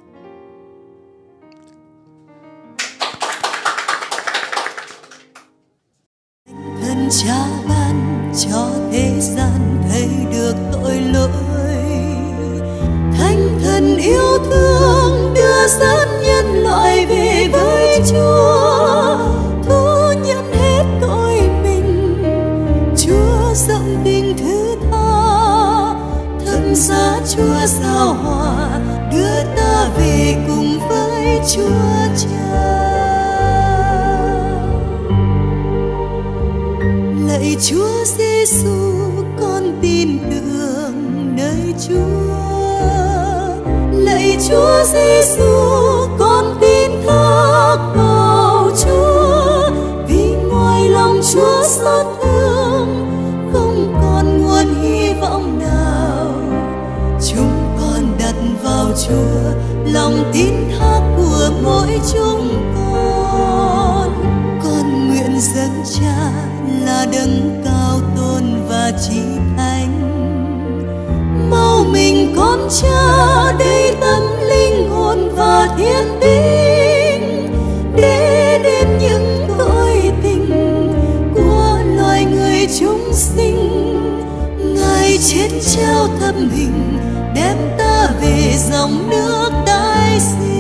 Thân Cha ban cho thế gian thấy được tội lỗi, Thánh Thần yêu thương đưa dẫn nhân loại về với Chúa, thu nhận hết tội mình. Chúa rộng tình thứ tha, thân giá Chúa giao hòa, đưa ta về cùng với Chúa Cha. Lạy Chúa Giêsu, con tin tưởng nơi Chúa. Lạy Chúa Giêsu, con tin thác vào Chúa, vì ngoài lòng Chúa xót thương không còn nguồn hy vọng nào. Chúng con đặt vào Chúa lòng tin thác của mỗi chúng con. Con nguyện dâng chí thánh. Mau mình con cha đầy tâm linh hồn và thiên tính, để đến những tội tình của loài người chúng sinh. Ngài chết trao thập hình đem ta về dòng nước tái sinh.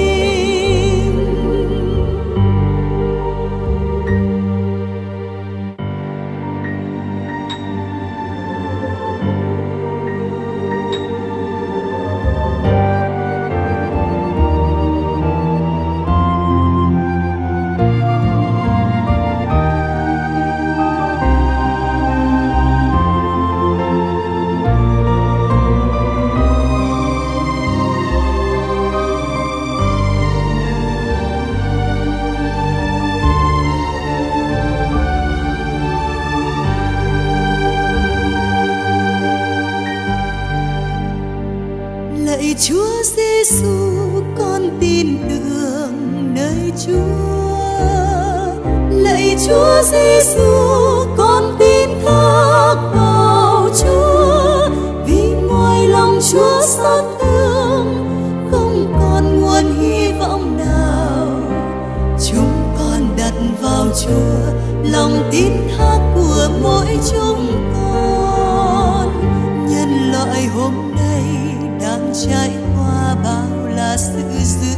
Lạy Chúa Giêsu, con tin tưởng nơi Chúa. Lạy Chúa Giêsu, con tin thác vào Chúa. Vì ngoài lòng Chúa xót thương, không còn nguồn hy vọng nào. Chúng con đặt vào Chúa lòng tin thác của mỗi chúng con. Nhân loại hôm nay đang trải qua bao là sự dữ.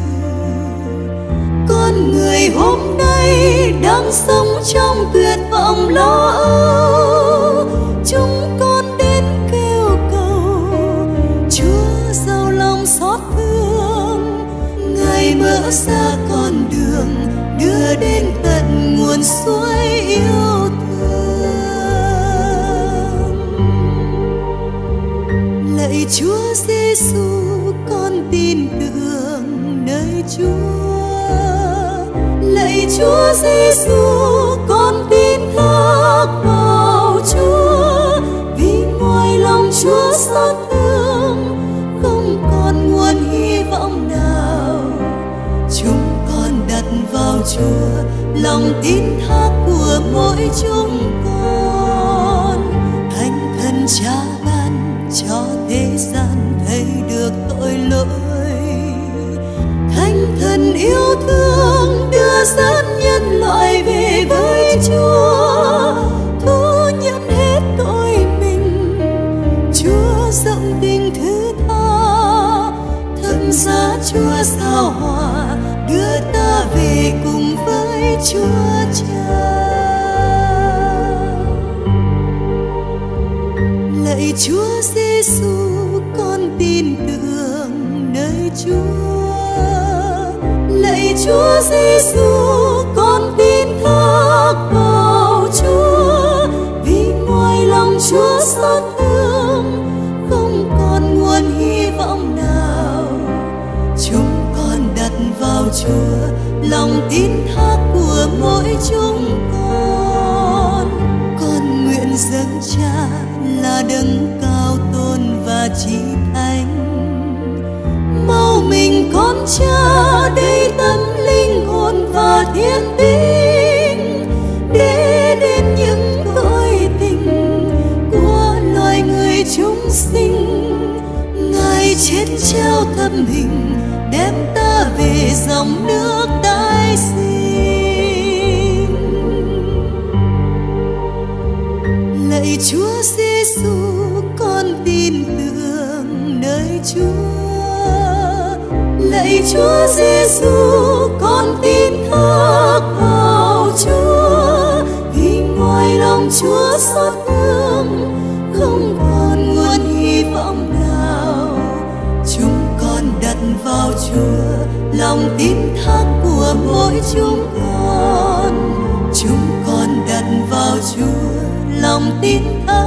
Con người hôm nay đang sống trong tuyệt vọng lo âu. Chúng con đến kêu cầu Chúa giàu lòng xót thương. Ngài mở ra con đường đưa đến tận nguồn suối yêu thương. Lạy Chúa Giêsu, con tin tưởng nơi Chúa. Lạy Chúa Giêsu, con tin thác vào Chúa. Vì ngoài lòng Chúa xót thương, không còn nguồn hy vọng nào. Chúng con đặt vào Chúa lòng tin thác của mỗi chúng con. Thánh thần Cha ban cho thế gian thấy được tội lỗi. Thánh thần yêu thương đưa dẫn nhân loại về với Chúa. Thu nhận hết tội mình, Chúa rộng tình thứ tha. Thân giá Chúa giao hòa đưa ta về cùng với Chúa Cha. Lạy Chúa Giêsu, con tin tưởng nơi Chúa. Lạy Chúa Giêsu, con tin thác vào Chúa. Vì ngoài lòng Chúa xót thương, không còn nguồn hy vọng nào. Chúng con đặt vào Chúa lòng tin thác của mỗi chúng con. Con nguyện dâng Cha là đấng cao tôn và chí thánh. Mau mình con cha đầy tâm linh hồn và thiên tính, để đến những tội tình của loài người chúng sinh. Ngài chết trao thập hình đem ta về dòng nước tái sinh. Lạy Chúa Giêsu, con tin tưởng nơi Chúa. Lạy Chúa Giêsu, con tin thác vào Chúa. Vì ngoài lòng Chúa xót thương, không còn nguồn hy vọng nào. Chúng con đặt vào Chúa lòng tin thác của mỗi chúng con. Chúng con đặt vào Chúa lòng tin thác